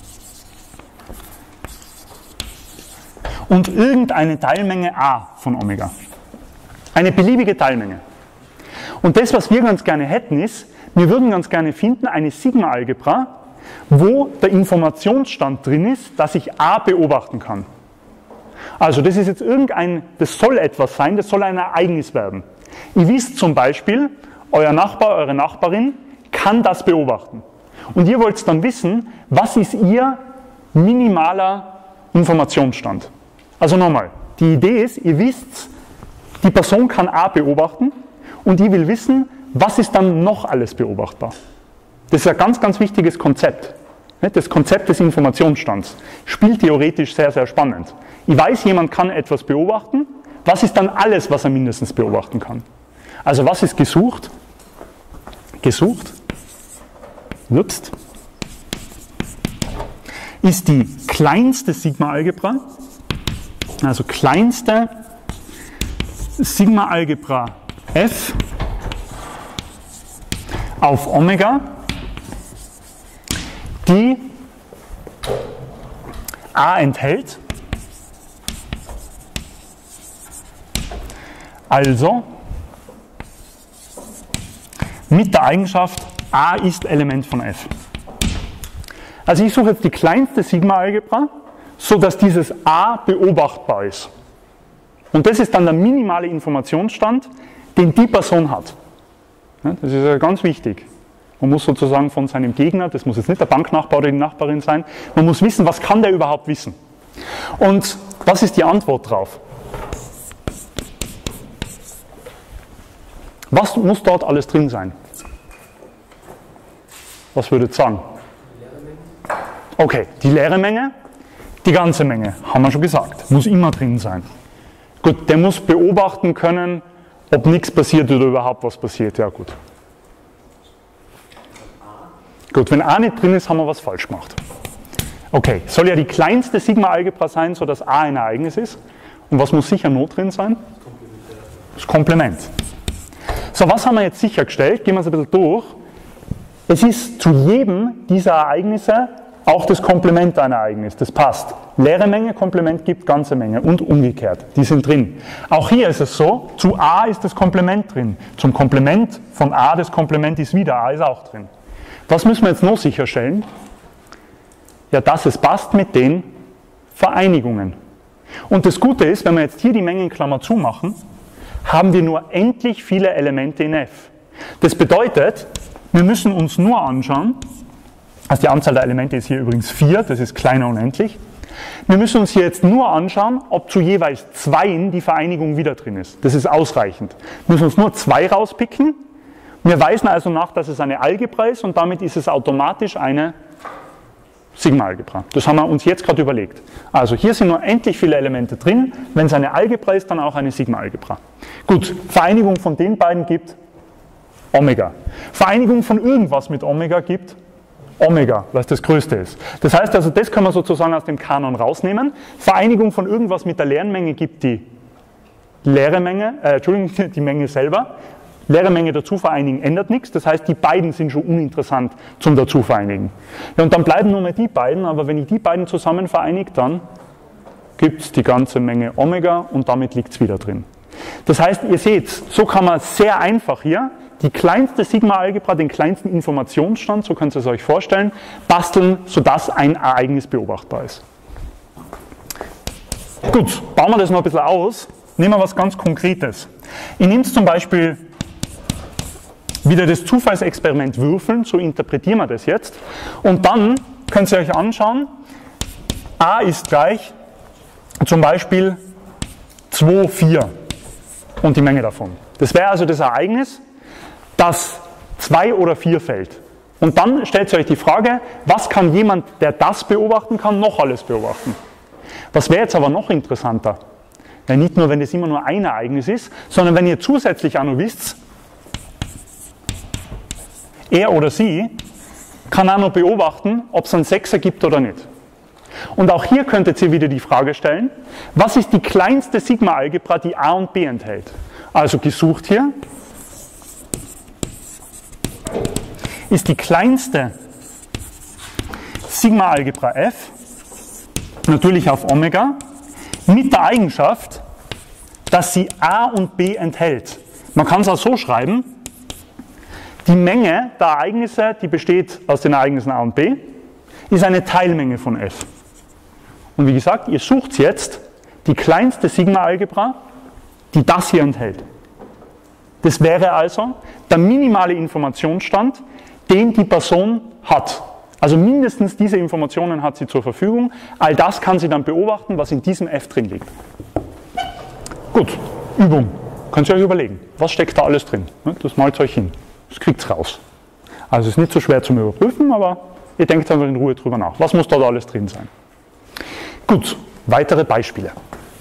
und irgendeine Teilmenge a von Omega. Eine beliebige Teilmenge. Und das, was wir ganz gerne hätten, ist, wir würden ganz gerne finden eine Sigma-Algebra, wo der Informationsstand drin ist, dass ich a beobachten kann. Also das ist jetzt irgendein, das soll etwas sein, das soll ein Ereignis werden. Ihr wisst zum Beispiel, euer Nachbar, eure Nachbarin kann das beobachten. Und ihr wollt dann wissen, was ist ihr minimaler Informationsstand. Also nochmal, die Idee ist, ihr wisst, die Person kann a beobachten und ihr will wissen, was ist dann noch alles beobachtbar? Das ist ein ganz, ganz wichtiges Konzept. Das Konzept des Informationsstands spielt theoretisch sehr, sehr spannend. Ich weiß, jemand kann etwas beobachten. Was ist dann alles, was er mindestens beobachten kann? Also was ist gesucht? Gesucht ups, ist die kleinste Sigma-Algebra, also kleinste Sigma-Algebra F auf Omega, die a enthält, also mit der Eigenschaft a ist Element von f. Also ich suche jetzt die kleinste Sigma-Algebra, so dass dieses a beobachtbar ist. Und das ist dann der minimale Informationsstand, den die Person hat. Das ist ja ganz wichtig. Man muss sozusagen von seinem Gegner, das muss jetzt nicht der Banknachbar oder die Nachbarin sein, man muss wissen, was kann der überhaupt wissen. Und was ist die Antwort drauf? Was muss dort alles drin sein? Was würdet ihr sagen? Okay, die leere Menge, die ganze Menge, haben wir schon gesagt, muss immer drin sein. Gut, der muss beobachten können, ob nichts passiert oder überhaupt was passiert, ja gut. Gut, wenn a nicht drin ist, haben wir was falsch gemacht. Okay, soll ja die kleinste Sigma-Algebra sein, sodass a ein Ereignis ist. Und was muss sicher noch drin sein? Das Komplement. So, was haben wir jetzt sichergestellt? Gehen wir es ein bisschen durch. Es ist zu jedem dieser Ereignisse auch das Komplement ein Ereignis. Das passt. Leere Menge, Komplement gibt ganze Menge und umgekehrt. Die sind drin. Auch hier ist es so, zu A ist das Komplement drin. Zum Komplement von A, das Komplement ist wieder A, ist auch drin. Was müssen wir jetzt noch sicherstellen? Ja, dass es passt mit den Vereinigungen. Und das Gute ist, wenn wir jetzt hier die Mengenklammer zumachen, haben wir nur endlich viele Elemente in F. Das bedeutet, wir müssen uns nur anschauen, also die Anzahl der Elemente ist hier übrigens vier, das ist kleiner unendlich. Wir müssen uns hier jetzt nur anschauen, ob zu jeweils zweien die Vereinigung wieder drin ist. Das ist ausreichend. Wir müssen uns nur zwei rauspicken. Wir weisen also nach, dass es eine Algebra ist und damit ist es automatisch eine Sigma-Algebra. Das haben wir uns jetzt gerade überlegt. Also hier sind nur endlich viele Elemente drin. Wenn es eine Algebra ist, dann auch eine Sigma-Algebra. Gut, Vereinigung von den beiden gibt Omega. Vereinigung von irgendwas mit Omega gibt Omega, was das Größte ist. Das heißt also, das können wir sozusagen aus dem Kanon rausnehmen. Vereinigung von irgendwas mit der leeren Menge gibt die leere Menge, äh, Entschuldigung, die Menge selber. Leere Menge dazu vereinigen ändert nichts, das heißt, die beiden sind schon uninteressant zum dazu vereinigen. Ja, und dann bleiben nur mehr die beiden, aber wenn ich die beiden zusammen vereinige, dann gibt es die ganze Menge Omega und damit liegt es wieder drin. Das heißt, ihr seht, so kann man sehr einfach hier die kleinste Sigma-Algebra, den kleinsten Informationsstand, so könnt ihr es euch vorstellen, basteln, sodass ein Ereignis beobachtbar ist. Gut, bauen wir das noch ein bisschen aus. Nehmen wir was ganz Konkretes. Ich nehme zum Beispiel wieder das Zufallsexperiment würfeln, so interpretieren wir das jetzt. Und dann könnt ihr euch anschauen, A ist gleich zum Beispiel zwei, vier und die Menge davon. Das wäre also das Ereignis, das zwei oder vier fällt. Und dann stellt ihr euch die Frage, was kann jemand, der das beobachten kann, noch alles beobachten? Was wäre jetzt aber noch interessanter? Ja, nicht nur, wenn es immer nur ein Ereignis ist, sondern wenn ihr zusätzlich auch noch wisst, er oder sie kann auch noch beobachten, ob es einen Sechser gibt oder nicht. Und auch hier könntet ihr wieder die Frage stellen, was ist die kleinste Sigma-Algebra, die A und B enthält? Also gesucht hier ist die kleinste Sigma-Algebra F, natürlich auf Omega, mit der Eigenschaft, dass sie A und B enthält. Man kann es auch so schreiben, die Menge der Ereignisse, die besteht aus den Ereignissen A und B, ist eine Teilmenge von F. Und wie gesagt, ihr sucht jetzt die kleinste Sigma-Algebra, die das hier enthält. Das wäre also der minimale Informationsstand, den die Person hat. Also mindestens diese Informationen hat sie zur Verfügung. All das kann sie dann beobachten, was in diesem F drin liegt. Gut, Übung. Könnt ihr euch überlegen, was steckt da alles drin? Das malt euch hin. Das kriegt es raus. Also es ist nicht so schwer zum Überprüfen, aber ihr denkt einfach in Ruhe drüber nach. Was muss da alles drin sein? Gut, weitere Beispiele.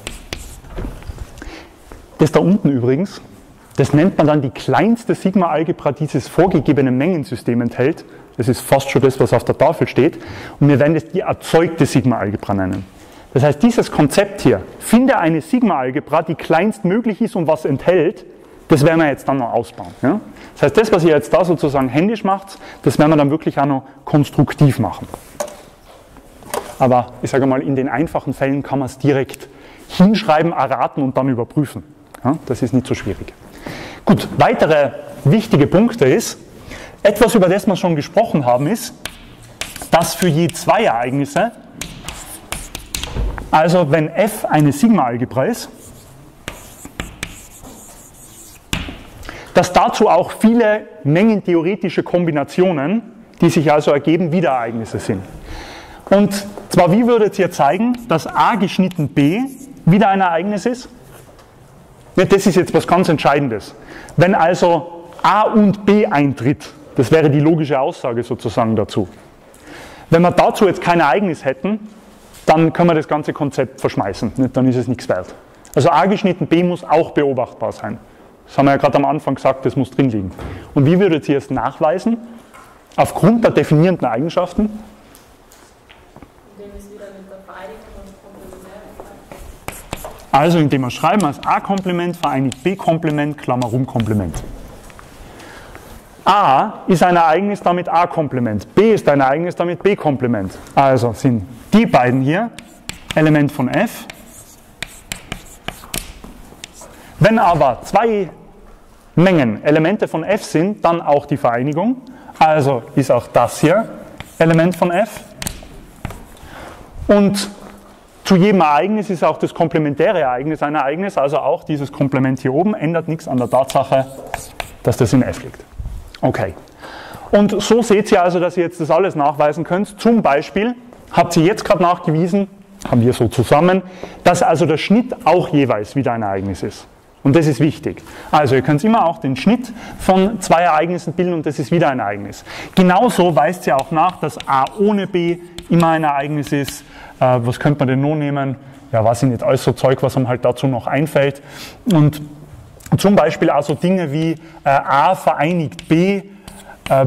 Das da unten übrigens, das nennt man dann die kleinste Sigma-Algebra, die dieses vorgegebene Mengensystem enthält. Das ist fast schon das, was auf der Tafel steht. Und wir werden das die erzeugte Sigma-Algebra nennen. Das heißt, dieses Konzept hier, finde eine Sigma-Algebra, die kleinstmöglich ist und was enthält, das werden wir jetzt dann noch ausbauen. Ja? Das heißt, das, was ihr jetzt da sozusagen händisch macht, das werden wir dann wirklich auch noch konstruktiv machen. Aber ich sage mal, in den einfachen Fällen kann man es direkt hinschreiben, erraten und dann überprüfen. Ja? Das ist nicht so schwierig. Gut, weitere wichtige Punkte ist, etwas, über das wir schon gesprochen haben, ist, dass für je zwei Ereignisse, also wenn F eine Sigma-Algebra ist, dass dazu auch viele mengentheoretische Kombinationen, die sich also ergeben, Wiederereignisse sind. Und zwar, wie würdet ihr zeigen, dass A geschnitten B wieder ein Ereignis ist? Ja, das ist jetzt was ganz Entscheidendes. Wenn also A und B eintritt, das wäre die logische Aussage sozusagen dazu. Wenn wir dazu jetzt kein Ereignis hätten, dann können wir das ganze Konzept verschmeißen, dann ist es nichts wert. Also A geschnitten B muss auch beobachtbar sein. Das haben wir ja gerade am Anfang gesagt, das muss drin liegen. Und wie würdet ihr es nachweisen? Aufgrund der definierenden Eigenschaften? Indem es wieder mit der Vereinigung und Komplementär ist. Also indem wir schreiben als A-Komplement vereinigt B-Komplement, Klammer rum Komplement. A ist ein Ereignis, damit A-Komplement. B ist ein Ereignis, damit B-Komplement. Also sind die beiden hier Element von F. Wenn aber zwei Mengen Elemente von F sind, dann auch die Vereinigung. Also ist auch das hier Element von F. Und zu jedem Ereignis ist auch das komplementäre Ereignis ein Ereignis, also auch dieses Komplement hier oben ändert nichts an der Tatsache, dass das in F liegt. Okay. Und so seht ihr also, dass ihr jetzt das alles nachweisen könnt. Zum Beispiel habt ihr jetzt gerade nachgewiesen, haben wir so zusammen, dass also der Schnitt auch jeweils wieder ein Ereignis ist. Und das ist wichtig. Also ihr könnt immer auch den Schnitt von zwei Ereignissen bilden und das ist wieder ein Ereignis. Genauso weist ihr auch nach, dass A ohne B immer ein Ereignis ist. Äh, was könnte man denn noch nehmen? Ja, weiß ich nicht, alles so Zeug, was einem halt dazu noch einfällt. Und zum Beispiel also Dinge wie äh, A vereinigt B äh,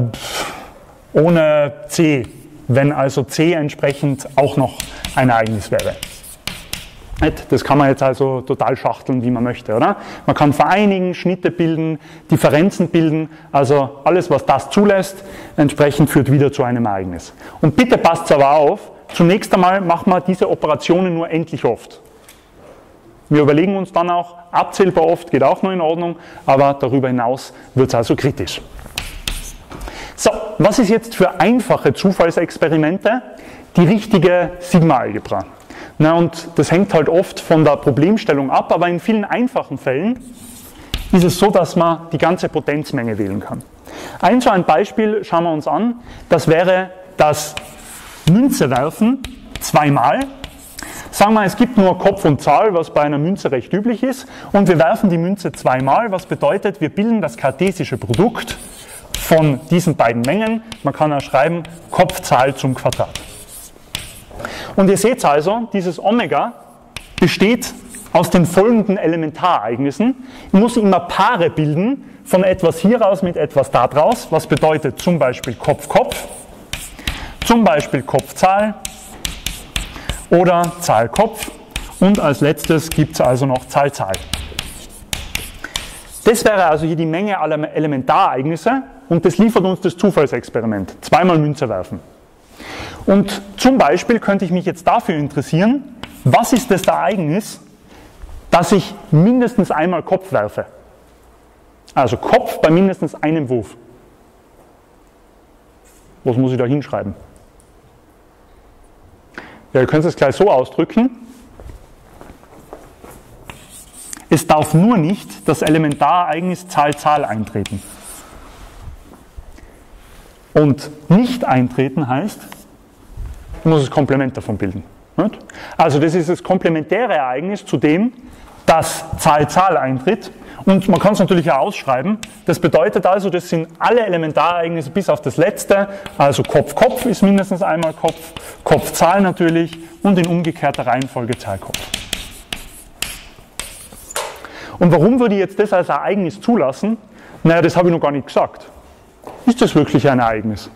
ohne C, wenn also C entsprechend auch noch ein Ereignis wäre. Das kann man jetzt also total schachteln, wie man möchte, oder? Man kann vereinigen, Schnitte bilden, Differenzen bilden, also alles, was das zulässt, entsprechend führt wieder zu einem Ereignis. Und bitte passt aber auf, zunächst einmal machen wir diese Operationen nur endlich oft. Wir überlegen uns dann auch, abzählbar oft geht auch noch in Ordnung, aber darüber hinaus wird es also kritisch. So, was ist jetzt für einfache Zufallsexperimente die richtige Sigma-Algebra? Na, und das hängt halt oft von der Problemstellung ab, aber in vielen einfachen Fällen ist es so, dass man die ganze Potenzmenge wählen kann. Ein so ein Beispiel schauen wir uns an, das wäre das Münze werfen zweimal. Sagen wir, es gibt nur Kopf und Zahl, was bei einer Münze recht üblich ist, und wir werfen die Münze zweimal, was bedeutet, wir bilden das kartesische Produkt von diesen beiden Mengen. Man kann auch schreiben, Kopfzahl zum Quadrat. Und ihr seht also, dieses Omega besteht aus den folgenden Elementarereignissen. Ich muss immer Paare bilden von etwas hieraus mit etwas da draus, was bedeutet zum Beispiel Kopf-Kopf, zum Beispiel Kopfzahl oder Zahl-Kopf und als letztes gibt es also noch Zahl-Zahl. Das wäre also hier die Menge aller Elementarereignisse und das liefert uns das Zufallsexperiment. Zweimal Münze werfen. Und zum Beispiel könnte ich mich jetzt dafür interessieren, was ist das Ereignis, dass ich mindestens einmal Kopf werfe? Also Kopf bei mindestens einem Wurf. Was muss ich da hinschreiben? Ja, ihr könnt es gleich so ausdrücken. Es darf nur nicht das Elementarereignis Zahl-Zahl eintreten. Und nicht eintreten heißt, ich muss das Komplement davon bilden. Nicht? Also das ist das komplementäre Ereignis zu dem, dass Zahl-Zahl eintritt. Und man kann es natürlich auch ausschreiben. Das bedeutet also, das sind alle Elementarereignisse bis auf das letzte. Also Kopf-Kopf ist mindestens einmal Kopf, Kopf-Zahl natürlich und in umgekehrter Reihenfolge Zahl-Kopf. Und warum würde ich jetzt das als Ereignis zulassen? Naja, das habe ich noch gar nicht gesagt. Ist das wirklich ein Ereignis?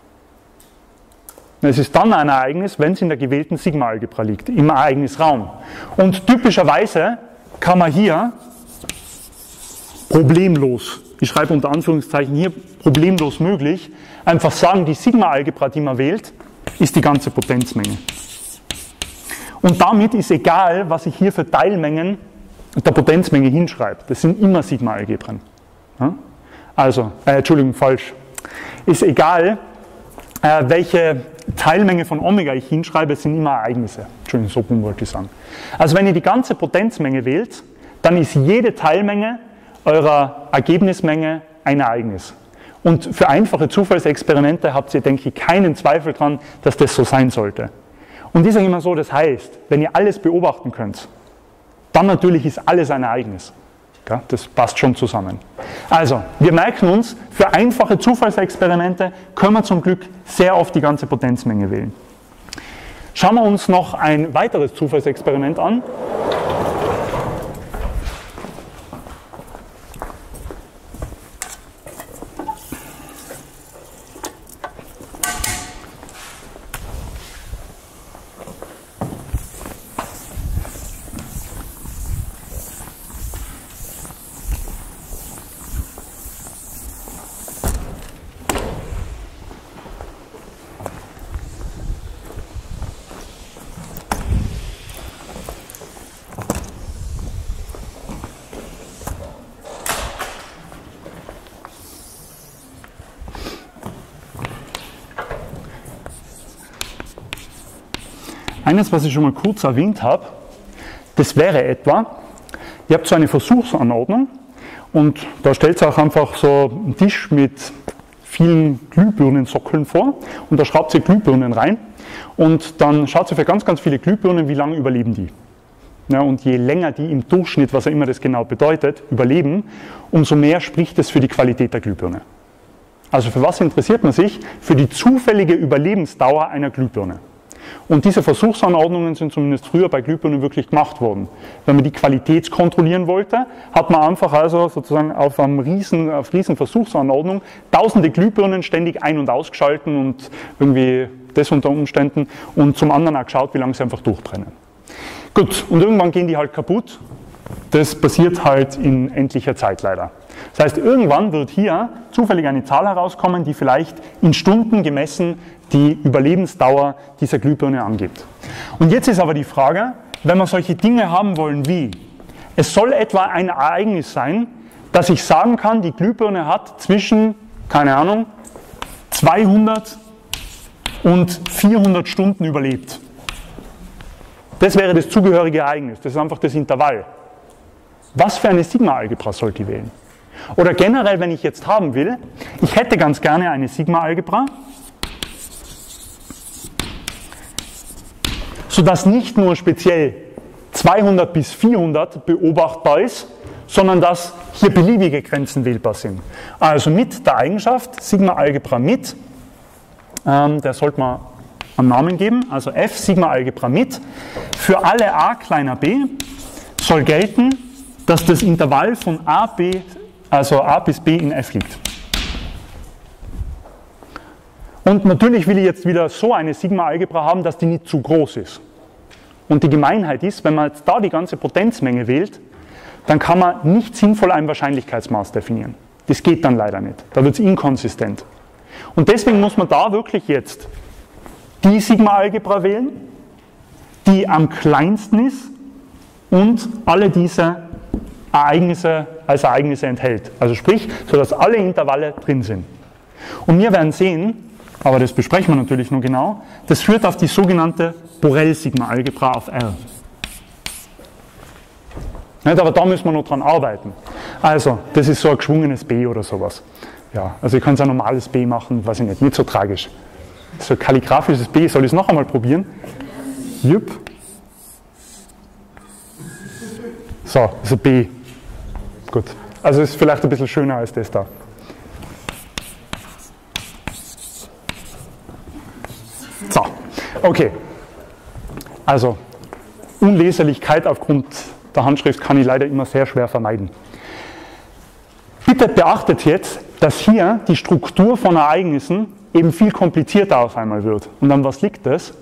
Es ist dann ein Ereignis, wenn es in der gewählten Sigma-Algebra liegt, im Ereignisraum. Und typischerweise kann man hier problemlos, ich schreibe unter Anführungszeichen hier problemlos möglich, einfach sagen, die Sigma-Algebra, die man wählt, ist die ganze Potenzmenge. Und damit ist egal, was ich hier für Teilmengen der Potenzmenge hinschreibe. Das sind immer Sigma-Algebren. Ja? Also, äh, Entschuldigung, falsch. Ist egal, äh, welche Teilmenge von Omega ich hinschreibe, sind immer Ereignisse. Entschuldigung, so wollte ich sagen. Also wenn ihr die ganze Potenzmenge wählt, dann ist jede Teilmenge eurer Ergebnismenge ein Ereignis. Und für einfache Zufallsexperimente habt ihr, denke ich, keinen Zweifel dran, dass das so sein sollte. Und ist auch immer so, das heißt, wenn ihr alles beobachten könnt, dann natürlich ist alles ein Ereignis. Ja, das passt schon zusammen. Also, wir merken uns, für einfache Zufallsexperimente können wir zum Glück sehr oft die ganze Potenzmenge wählen. Schauen wir uns noch ein weiteres Zufallsexperiment an. eines, was ich schon mal kurz erwähnt habe, das wäre etwa, ihr habt so eine Versuchsanordnung und da stellt ihr auch einfach so einen Tisch mit vielen Glühbirnensockeln vor und da schraubt ihr Glühbirnen rein und dann schaut ihr für ganz, ganz viele Glühbirnen, wie lange überleben die. Ja, und je länger die im Durchschnitt, was auch immer das genau bedeutet, überleben, umso mehr spricht es für die Qualität der Glühbirne. Also für was interessiert man sich? Für die zufällige Überlebensdauer einer Glühbirne. Und diese Versuchsanordnungen sind zumindest früher bei Glühbirnen wirklich gemacht worden. Wenn man die Qualität kontrollieren wollte, hat man einfach also sozusagen auf einem riesen, auf riesen Versuchsanordnung tausende Glühbirnen ständig ein- und ausgeschalten und irgendwie das unter Umständen und zum anderen auch geschaut, wie lange sie einfach durchbrennen. Gut, und irgendwann gehen die halt kaputt. Das passiert halt in endlicher Zeit leider. Das heißt, irgendwann wird hier zufällig eine Zahl herauskommen, die vielleicht in Stunden gemessen die Überlebensdauer dieser Glühbirne angibt. Und jetzt ist aber die Frage, wenn wir solche Dinge haben wollen wie, es soll etwa ein Ereignis sein, dass ich sagen kann, die Glühbirne hat zwischen, keine Ahnung, zweihundert und vierhundert Stunden überlebt. Das wäre das zugehörige Ereignis, das ist einfach das Intervall. Was für eine Sigma-Algebra sollte ich wählen? Oder generell, wenn ich jetzt haben will, ich hätte ganz gerne eine Sigma-Algebra, sodass nicht nur speziell zweihundert bis vierhundert beobachtbar ist, sondern dass hier beliebige Grenzen wählbar sind. Also mit der Eigenschaft Sigma-Algebra mit, ähm, der sollte man einen Namen geben, also F Sigma-Algebra mit, für alle a kleiner b soll gelten, dass das Intervall von a, b, also a bis b in F liegt. Und natürlich will ich jetzt wieder so eine Sigma-Algebra haben, dass die nicht zu groß ist. Und die Gemeinheit ist, wenn man jetzt da die ganze Potenzmenge wählt, dann kann man nicht sinnvoll ein Wahrscheinlichkeitsmaß definieren. Das geht dann leider nicht. Da wird es inkonsistent. Und deswegen muss man da wirklich jetzt die Sigma-Algebra wählen, die am kleinsten ist und alle diese Ereignisse als Ereignisse enthält. Also sprich, sodass alle Intervalle drin sind. Und wir werden sehen, aber das besprechen wir natürlich nur genau, das führt auf die sogenannte Borel-Sigma-Algebra auf R. Nicht, aber da müssen wir noch dran arbeiten. Also, das ist so ein geschwungenes B oder sowas. Ja, also ich kann es ein normales B machen, weiß ich nicht, nicht so tragisch. So ein kalligraphisches B, soll ich es noch einmal probieren? Jupp. So, das ist ein B. Gut. Also ist vielleicht ein bisschen schöner als das da. So, okay. Also, Unleserlichkeit aufgrund der Handschrift kann ich leider immer sehr schwer vermeiden. Bitte beachtet jetzt, dass hier die Struktur von Ereignissen eben viel komplizierter auf einmal wird. Und an was liegt das?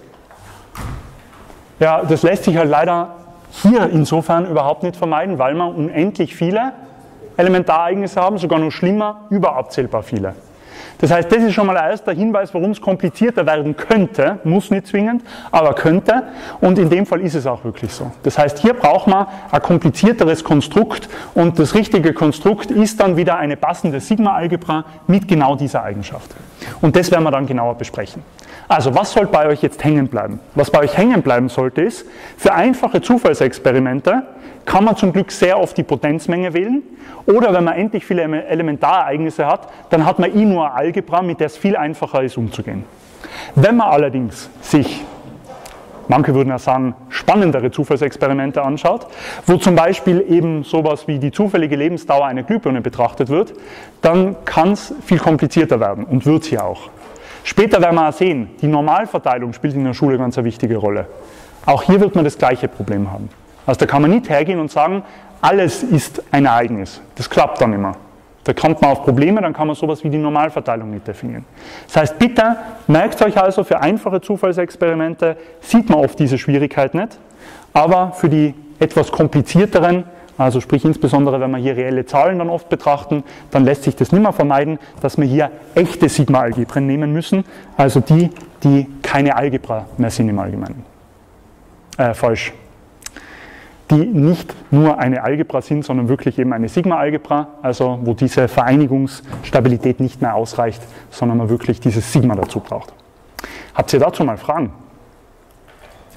Ja, das lässt sich halt leider hier insofern überhaupt nicht vermeiden, weil wir unendlich viele Elementarereignisse haben, sogar noch schlimmer, überabzählbar viele. Das heißt, das ist schon mal ein erster Hinweis, warum es komplizierter werden könnte, muss nicht zwingend, aber könnte, und in dem Fall ist es auch wirklich so. Das heißt, hier braucht man ein komplizierteres Konstrukt und das richtige Konstrukt ist dann wieder eine passende Sigma-Algebra mit genau dieser Eigenschaft. Und das werden wir dann genauer besprechen. Also, was soll bei euch jetzt hängen bleiben? Was bei euch hängen bleiben sollte ist, für einfache Zufallsexperimente kann man zum Glück sehr oft die Potenzmenge wählen, oder wenn man endlich viele Elementarereignisse hat, dann hat man eh nur eine Algebra, mit der es viel einfacher ist umzugehen. Wenn man allerdings sich, manche würden ja sagen, spannendere Zufallsexperimente anschaut, wo zum Beispiel eben sowas wie die zufällige Lebensdauer einer Glühbirne betrachtet wird, dann kann es viel komplizierter werden und wird es hier auch. Später werden wir auch sehen, die Normalverteilung spielt in der Schule ganz eine wichtige Rolle. Auch hier wird man das gleiche Problem haben. Also da kann man nicht hergehen und sagen, alles ist ein Ereignis. Das klappt dann immer. Da kommt man auf Probleme, dann kann man sowas wie die Normalverteilung nicht definieren. Das heißt, bitte merkt euch also, für einfache Zufallsexperimente sieht man oft diese Schwierigkeit nicht, aber für die etwas komplizierteren, also sprich insbesondere, wenn wir hier reelle Zahlen dann oft betrachten, dann lässt sich das nicht mehr vermeiden, dass wir hier echte Sigma-Algebren nehmen müssen, also die, die keine Algebra mehr sind im Allgemeinen. Äh, falsch. Die nicht nur eine Algebra sind, sondern wirklich eben eine Sigma-Algebra, also wo diese Vereinigungsstabilität nicht mehr ausreicht, sondern man wirklich dieses Sigma dazu braucht. Habt ihr dazu mal Fragen?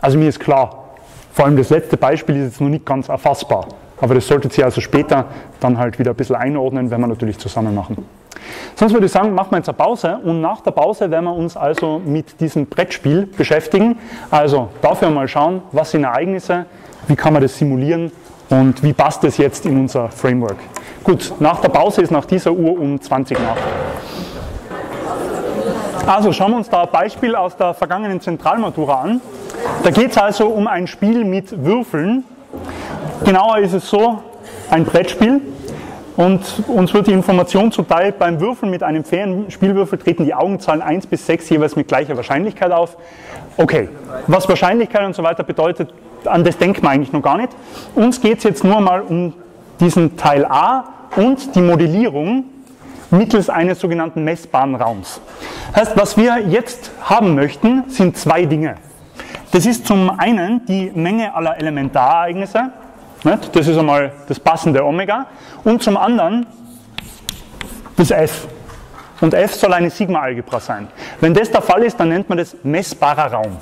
Also mir ist klar, vor allem das letzte Beispiel ist jetzt noch nicht ganz erfassbar. Aber das solltet ihr also später dann halt wieder ein bisschen einordnen, wenn wir natürlich zusammen machen. Sonst würde ich sagen, machen wir jetzt eine Pause und nach der Pause werden wir uns also mit diesem Brettspiel beschäftigen. Also dafür mal schauen, was sind Ereignisse, wie kann man das simulieren und wie passt das jetzt in unser Framework. Gut, nach der Pause ist nach dieser Uhr um zwanzig nach. Also schauen wir uns da ein Beispiel aus der vergangenen Zentralmatura an. Da geht es also um ein Spiel mit Würfeln. Genauer ist es so, ein Brettspiel. Und uns wird die Information zuteil, beim Würfeln mit einem fairen Spielwürfel treten die Augenzahlen eins bis sechs jeweils mit gleicher Wahrscheinlichkeit auf. Okay, was Wahrscheinlichkeit und so weiter bedeutet, an das denkt man eigentlich noch gar nicht. Uns geht es jetzt nur mal um diesen Teil A und die Modellierung mittels eines sogenannten messbaren Raums. Heißt, was wir jetzt haben möchten, sind zwei Dinge. Das ist zum einen die Menge aller Elementarereignisse. Das ist einmal das passende Omega. Und zum anderen das F. Und F soll eine Sigma-Algebra sein. Wenn das der Fall ist, dann nennt man das messbarer Raum.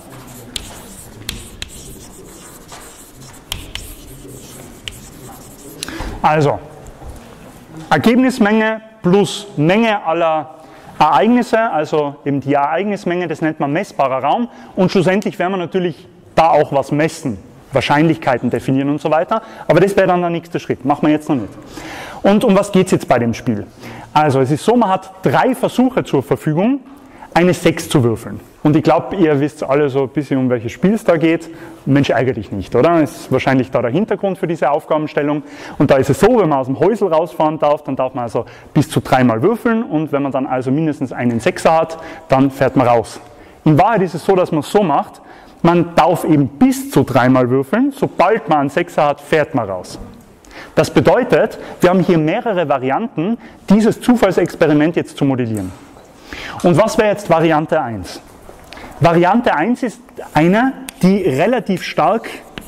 Also, Ergebnismenge plus Menge aller Ereignisse, also eben die Ereignismenge, das nennt man messbarer Raum. Und schlussendlich werden wir natürlich da auch was messen. Wahrscheinlichkeiten definieren und so weiter, aber das wäre dann der nächste Schritt, machen wir jetzt noch nicht. Und um was geht es jetzt bei dem Spiel? Also es ist so, man hat drei Versuche zur Verfügung, eine sechs zu würfeln. Und ich glaube, ihr wisst alle so ein bisschen, um welches Spiel es da geht. Mensch, ärgere dich nicht, oder? Das ist wahrscheinlich da der Hintergrund für diese Aufgabenstellung. Und da ist es so, wenn man aus dem Häusl rausfahren darf, dann darf man also bis zu dreimal würfeln und wenn man dann also mindestens einen Sechser hat, dann fährt man raus. In Wahrheit ist es so, dass man es so macht, man darf eben bis zu dreimal würfeln, sobald man einen Sechser hat, fährt man raus. Das bedeutet, wir haben hier mehrere Varianten, dieses Zufallsexperiment jetzt zu modellieren. Und was wäre jetzt Variante eins? Variante eins ist eine, die relativ stark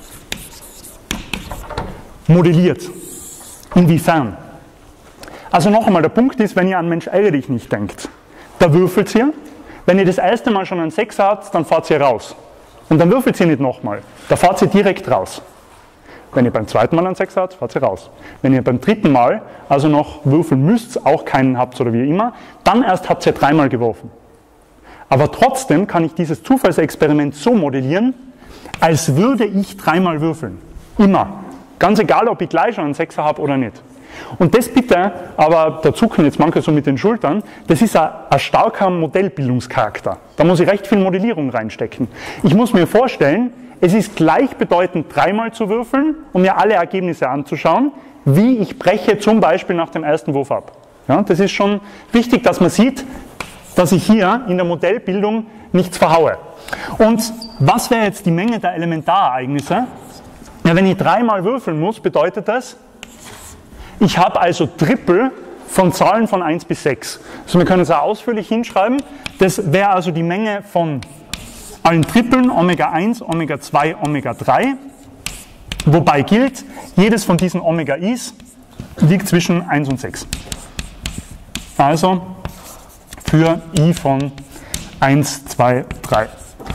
modelliert. Inwiefern? Also noch einmal, der Punkt ist, wenn ihr an Mensch ärgere dich nicht denkt, da würfelt ihr, wenn ihr das erste Mal schon einen Sechser habt, dann fahrt ihr raus. Und dann würfelt ihr nicht nochmal, da fahrt ihr direkt raus. Wenn ihr beim zweiten Mal einen Sechser habt, fahrt ihr raus. Wenn ihr beim dritten Mal also noch würfeln müsst, auch keinen habt oder wie immer, dann erst habt ihr dreimal geworfen. Aber trotzdem kann ich dieses Zufallsexperiment so modellieren, als würde ich dreimal würfeln. Immer. Ganz egal, ob ich gleich schon einen Sechser habe oder nicht. Und das bitte, aber dazu können jetzt manche so mit den Schultern, das ist ein, ein starker Modellbildungscharakter. Da muss ich recht viel Modellierung reinstecken. Ich muss mir vorstellen, es ist gleichbedeutend dreimal zu würfeln, um mir alle Ergebnisse anzuschauen, wie ich breche zum Beispiel nach dem ersten Wurf ab. Ja, das ist schon wichtig, dass man sieht, dass ich hier in der Modellbildung nichts verhaue. Und was wäre jetzt die Menge der Elementarereignisse? Ja, wenn ich dreimal würfeln muss, bedeutet das, ich habe also Trippel von Zahlen von eins bis sechs. Also wir können es auch ausführlich hinschreiben. Das wäre also die Menge von allen Trippeln, Omega eins, Omega zwei, Omega drei. Wobei gilt, jedes von diesen Omega Is liegt zwischen eins und sechs. Also für I von eins, zwei, drei.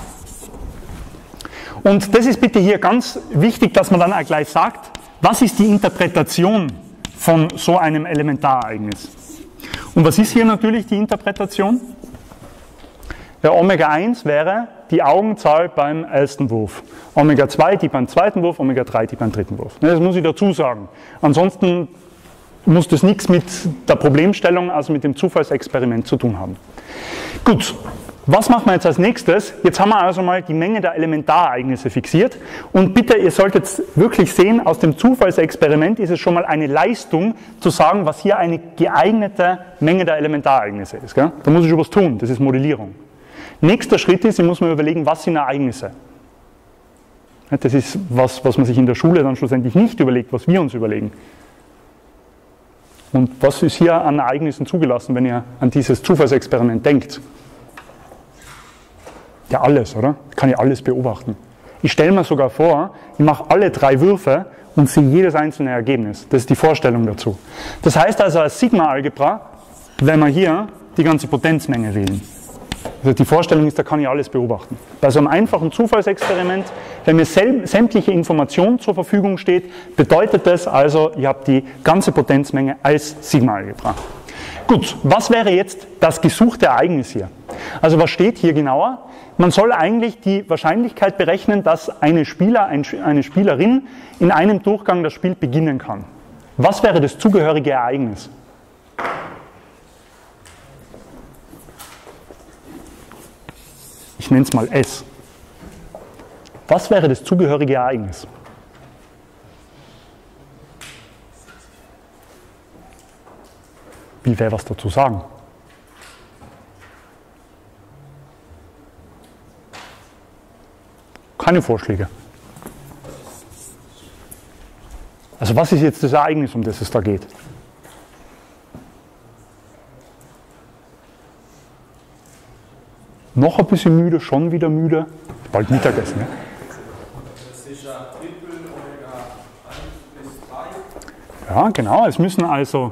Und das ist bitte hier ganz wichtig, dass man dann auch gleich sagt, was ist die Interpretation von so einem Elementarereignis. Und was ist hier natürlich die Interpretation? Ja, Omega eins wäre die Augenzahl beim ersten Wurf. Omega zwei die beim zweiten Wurf, Omega drei die beim dritten Wurf. Das muss ich dazu sagen. Ansonsten muss das nichts mit der Problemstellung, also mit dem Zufallsexperiment zu tun haben. Gut. Was machen wir jetzt als nächstes? Jetzt haben wir also mal die Menge der Elementarereignisse fixiert. Und bitte, ihr solltet wirklich sehen, aus dem Zufallsexperiment ist es schon mal eine Leistung, zu sagen, was hier eine geeignete Menge der Elementarereignisse ist. Gell? Da muss ich schon was tun, das ist Modellierung. Nächster Schritt ist, ich muss mir überlegen, was sind Ereignisse? Das ist was, was man sich in der Schule dann schlussendlich nicht überlegt, was wir uns überlegen. Und was ist hier an Ereignissen zugelassen, wenn ihr an dieses Zufallsexperiment denkt? Ja, alles, oder? Kann ich alles beobachten. Ich stelle mir sogar vor, ich mache alle drei Würfe und sehe jedes einzelne Ergebnis. Das ist die Vorstellung dazu. Das heißt also, als Sigma-Algebra, wenn wir hier die ganze Potenzmenge wählen. Also die Vorstellung ist, da kann ich alles beobachten. Bei so einem einfachen Zufallsexperiment, wenn mir sämtliche Information zur Verfügung steht, bedeutet das also, ich habe die ganze Potenzmenge als Sigma-Algebra. Gut, was wäre jetzt das gesuchte Ereignis hier? Also was steht hier genauer? Man soll eigentlich die Wahrscheinlichkeit berechnen, dass eine Spieler, eine Spielerin in einem Durchgang das Spiel beginnen kann. Was wäre das zugehörige Ereignis? Ich nenne es mal S. Was wäre das zugehörige Ereignis? Will wer was dazu sagen? Keine Vorschläge. Also was ist jetzt das Ereignis, um das es da geht? Noch ein bisschen müde, schon wieder müde. Bald Mittagessen. Ne? Das ist ja Triple Omega eins bis drei. Ja, genau. Es müssen also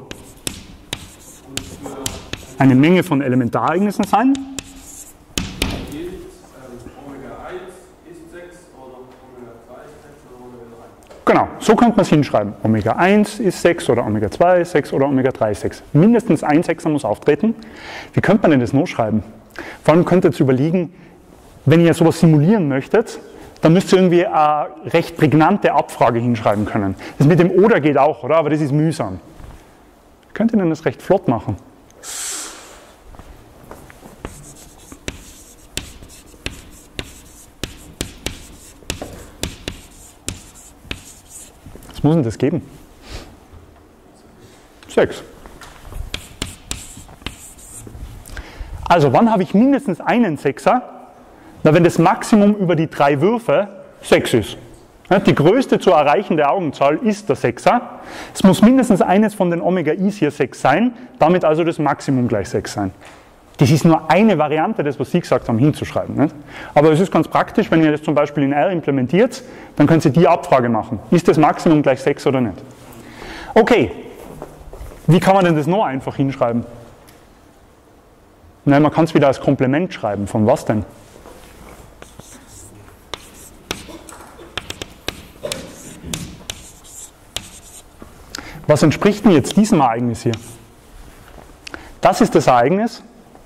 eine Menge von Elementarereignissen sein. Gilt ähm, Omega eins ist sechs oder Omega zwei ist sechs oder Omega drei. Genau, so könnte man es hinschreiben. Omega eins ist sechs oder Omega zwei ist sechs oder Omega drei ist sechs. Mindestens ein Sechser muss auftreten. Wie könnte man denn das noch schreiben? Vor allem könnt ihr jetzt überlegen, wenn ihr sowas simulieren möchtet, dann müsst ihr irgendwie eine recht prägnante Abfrage hinschreiben können. Das mit dem Oder geht auch, oder? Aber das ist mühsam. Könnt ihr denn das recht flott machen? Was muss denn das geben? sechs. Also wann habe ich mindestens einen Sechser? Na, wenn das Maximum über die drei Würfe sechs ist. Die größte zu erreichende Augenzahl ist der Sechser. Es muss mindestens eines von den Omega I's hier sechs sein, damit also das Maximum gleich sechs sein. Das ist nur eine Variante, das was Sie gesagt haben, hinzuschreiben. Nicht? Aber es ist ganz praktisch, wenn ihr das zum Beispiel in R implementiert, dann könnt ihr die Abfrage machen. Ist das Maximum gleich sechs oder nicht? Okay, wie kann man denn das noch einfach hinschreiben? Nein, man kann es wieder als Komplement schreiben. Von was denn? Was entspricht denn jetzt diesem Ereignis hier? Das ist das Ereignis.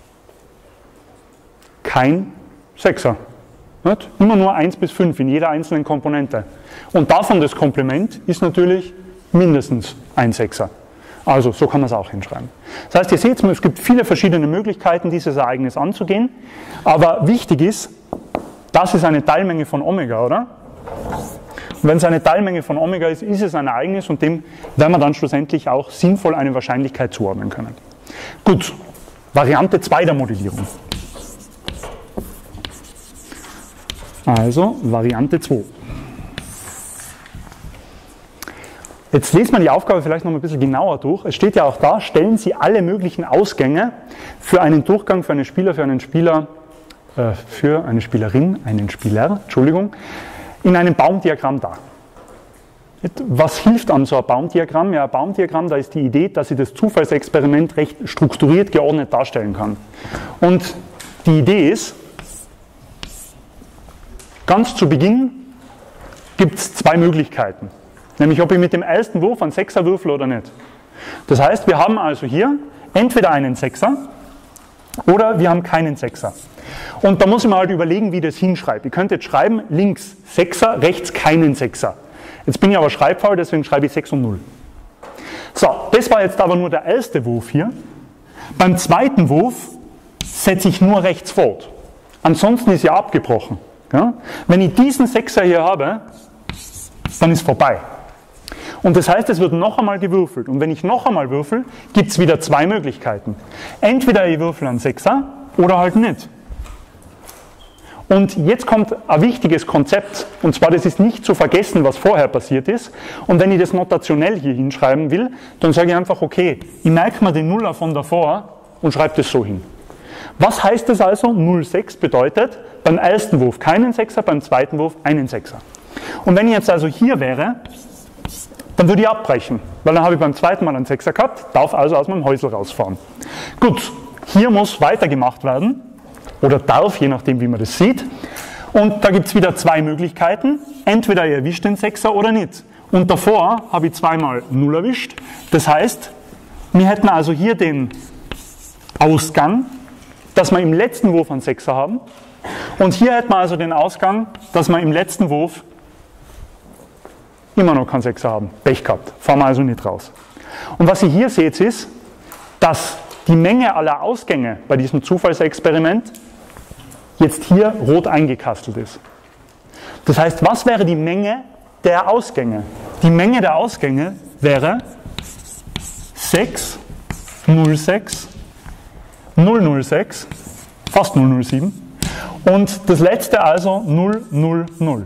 Kein Sechser. Nicht? Immer nur eins bis fünf in jeder einzelnen Komponente. Und davon das Komplement ist natürlich mindestens ein Sechser. Also so kann man es auch hinschreiben. Das heißt, ihr seht, es gibt viele verschiedene Möglichkeiten, dieses Ereignis anzugehen. Aber wichtig ist, das ist eine Teilmenge von Omega, oder? Und wenn es eine Teilmenge von Omega ist, ist es ein Ereignis und dem werden wir dann schlussendlich auch sinnvoll eine Wahrscheinlichkeit zuordnen können. Gut, Variante zwei der Modellierung. Also Variante zwei. Jetzt lesen wir die Aufgabe vielleicht noch ein bisschen genauer durch. Es steht ja auch da, stellen Sie alle möglichen Ausgänge für einen Durchgang, für einen Spieler, für einen Spieler, äh, für eine Spielerin, einen Spieler, Entschuldigung, in einem Baumdiagramm dar. Was hilft an so einem Baumdiagramm? Ja, ein Baumdiagramm, da ist die Idee, dass ich das Zufallsexperiment recht strukturiert, geordnet darstellen kann. Und die Idee ist, ganz zu Beginn gibt es zwei Möglichkeiten. Nämlich, ob ich mit dem ersten Wurf einen Sechser würfel oder nicht. Das heißt, wir haben also hier entweder einen Sechser oder wir haben keinen Sechser. Und da muss ich mir halt überlegen, wie ich das hinschreibe. Ihr könnt jetzt schreiben, links Sechser, rechts keinen Sechser. Jetzt bin ich aber schreibfaul, deswegen schreibe ich sechs und null. So, das war jetzt aber nur der erste Wurf hier. Beim zweiten Wurf setze ich nur rechts fort. Ansonsten ist ja abgebrochen. Ja? Wenn ich diesen Sechser hier habe, dann ist vorbei. Und das heißt, es wird noch einmal gewürfelt. Und wenn ich noch einmal würfel, gibt es wieder zwei Möglichkeiten. Entweder ich würfel einen Sechser oder halt nicht. Und jetzt kommt ein wichtiges Konzept, und zwar, das ist nicht zu vergessen, was vorher passiert ist. Und wenn ich das notationell hier hinschreiben will, dann sage ich einfach, okay, ich merke mir den Nuller von davor und schreibe das so hin. Was heißt das also? null Komma sechs bedeutet, beim ersten Wurf keinen Sechser, beim zweiten Wurf einen Sechser. Und wenn ich jetzt also hier wäre, dann würde ich abbrechen, weil dann habe ich beim zweiten Mal einen Sechser gehabt, darf also aus meinem Häusl rausfahren. Gut, hier muss weitergemacht werden. oder darf, je nachdem wie man das sieht. Und da gibt es wieder zwei Möglichkeiten. Entweder ihr erwischt den Sechser oder nicht. Und davor habe ich zweimal null erwischt. Das heißt, wir hätten also hier den Ausgang, dass wir im letzten Wurf einen Sechser haben. Und hier hätten wir also den Ausgang, dass wir im letzten Wurf immer noch keinen Sechser haben. Pech gehabt. Fahren wir also nicht raus. Und was ihr hier seht, ist, dass die Menge aller Ausgänge bei diesem Zufallsexperiment jetzt hier rot eingekastelt ist. Das heißt, was wäre die Menge der Ausgänge? Die Menge der Ausgänge wäre sechs, null sechs, null null sechs, fast null null sieben und das letzte also null null null.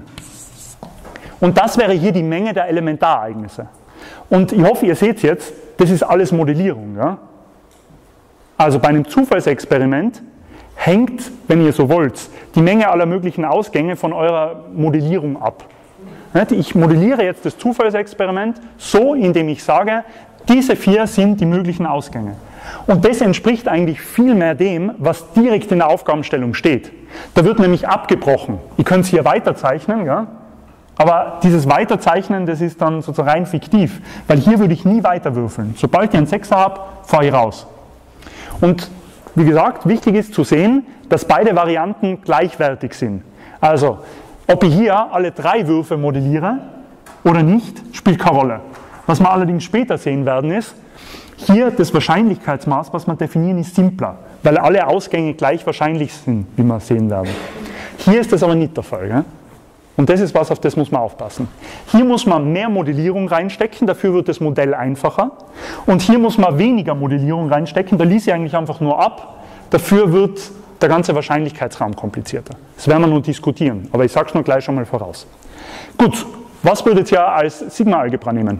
Und das wäre hier die Menge der Elementarereignisse. Und ich hoffe, ihr seht jetzt, das ist alles Modellierung. Ja? Also bei einem Zufallsexperiment hängt, wenn ihr so wollt, die Menge aller möglichen Ausgänge von eurer Modellierung ab. Ich modelliere jetzt das Zufallsexperiment so, indem ich sage, diese vier sind die möglichen Ausgänge. Und das entspricht eigentlich viel mehr dem, was direkt in der Aufgabenstellung steht. Da wird nämlich abgebrochen. Ihr könnt es hier weiterzeichnen, ja? Aber dieses Weiterzeichnen, das ist dann sozusagen rein fiktiv, weil hier würde ich nie weiterwürfeln. Sobald ich einen Sechser habe, fahre ich raus. Und wie gesagt, wichtig ist zu sehen, dass beide Varianten gleichwertig sind. Also, ob ich hier alle drei Würfe modelliere oder nicht, spielt keine Rolle. Was wir allerdings später sehen werden ist, hier das Wahrscheinlichkeitsmaß, was wir definieren, ist simpler, weil alle Ausgänge gleich wahrscheinlich sind, wie wir sehen werden. Hier ist das aber nicht der Fall. Gell? Und das ist was, auf das muss man aufpassen. Hier muss man mehr Modellierung reinstecken, dafür wird das Modell einfacher. Und hier muss man weniger Modellierung reinstecken, da ließ ich eigentlich einfach nur ab, dafür wird der ganze Wahrscheinlichkeitsraum komplizierter. Das werden wir nur diskutieren, aber ich sage es nur gleich schon mal voraus. Gut, was würdet ihr als Sigma-Algebra nehmen?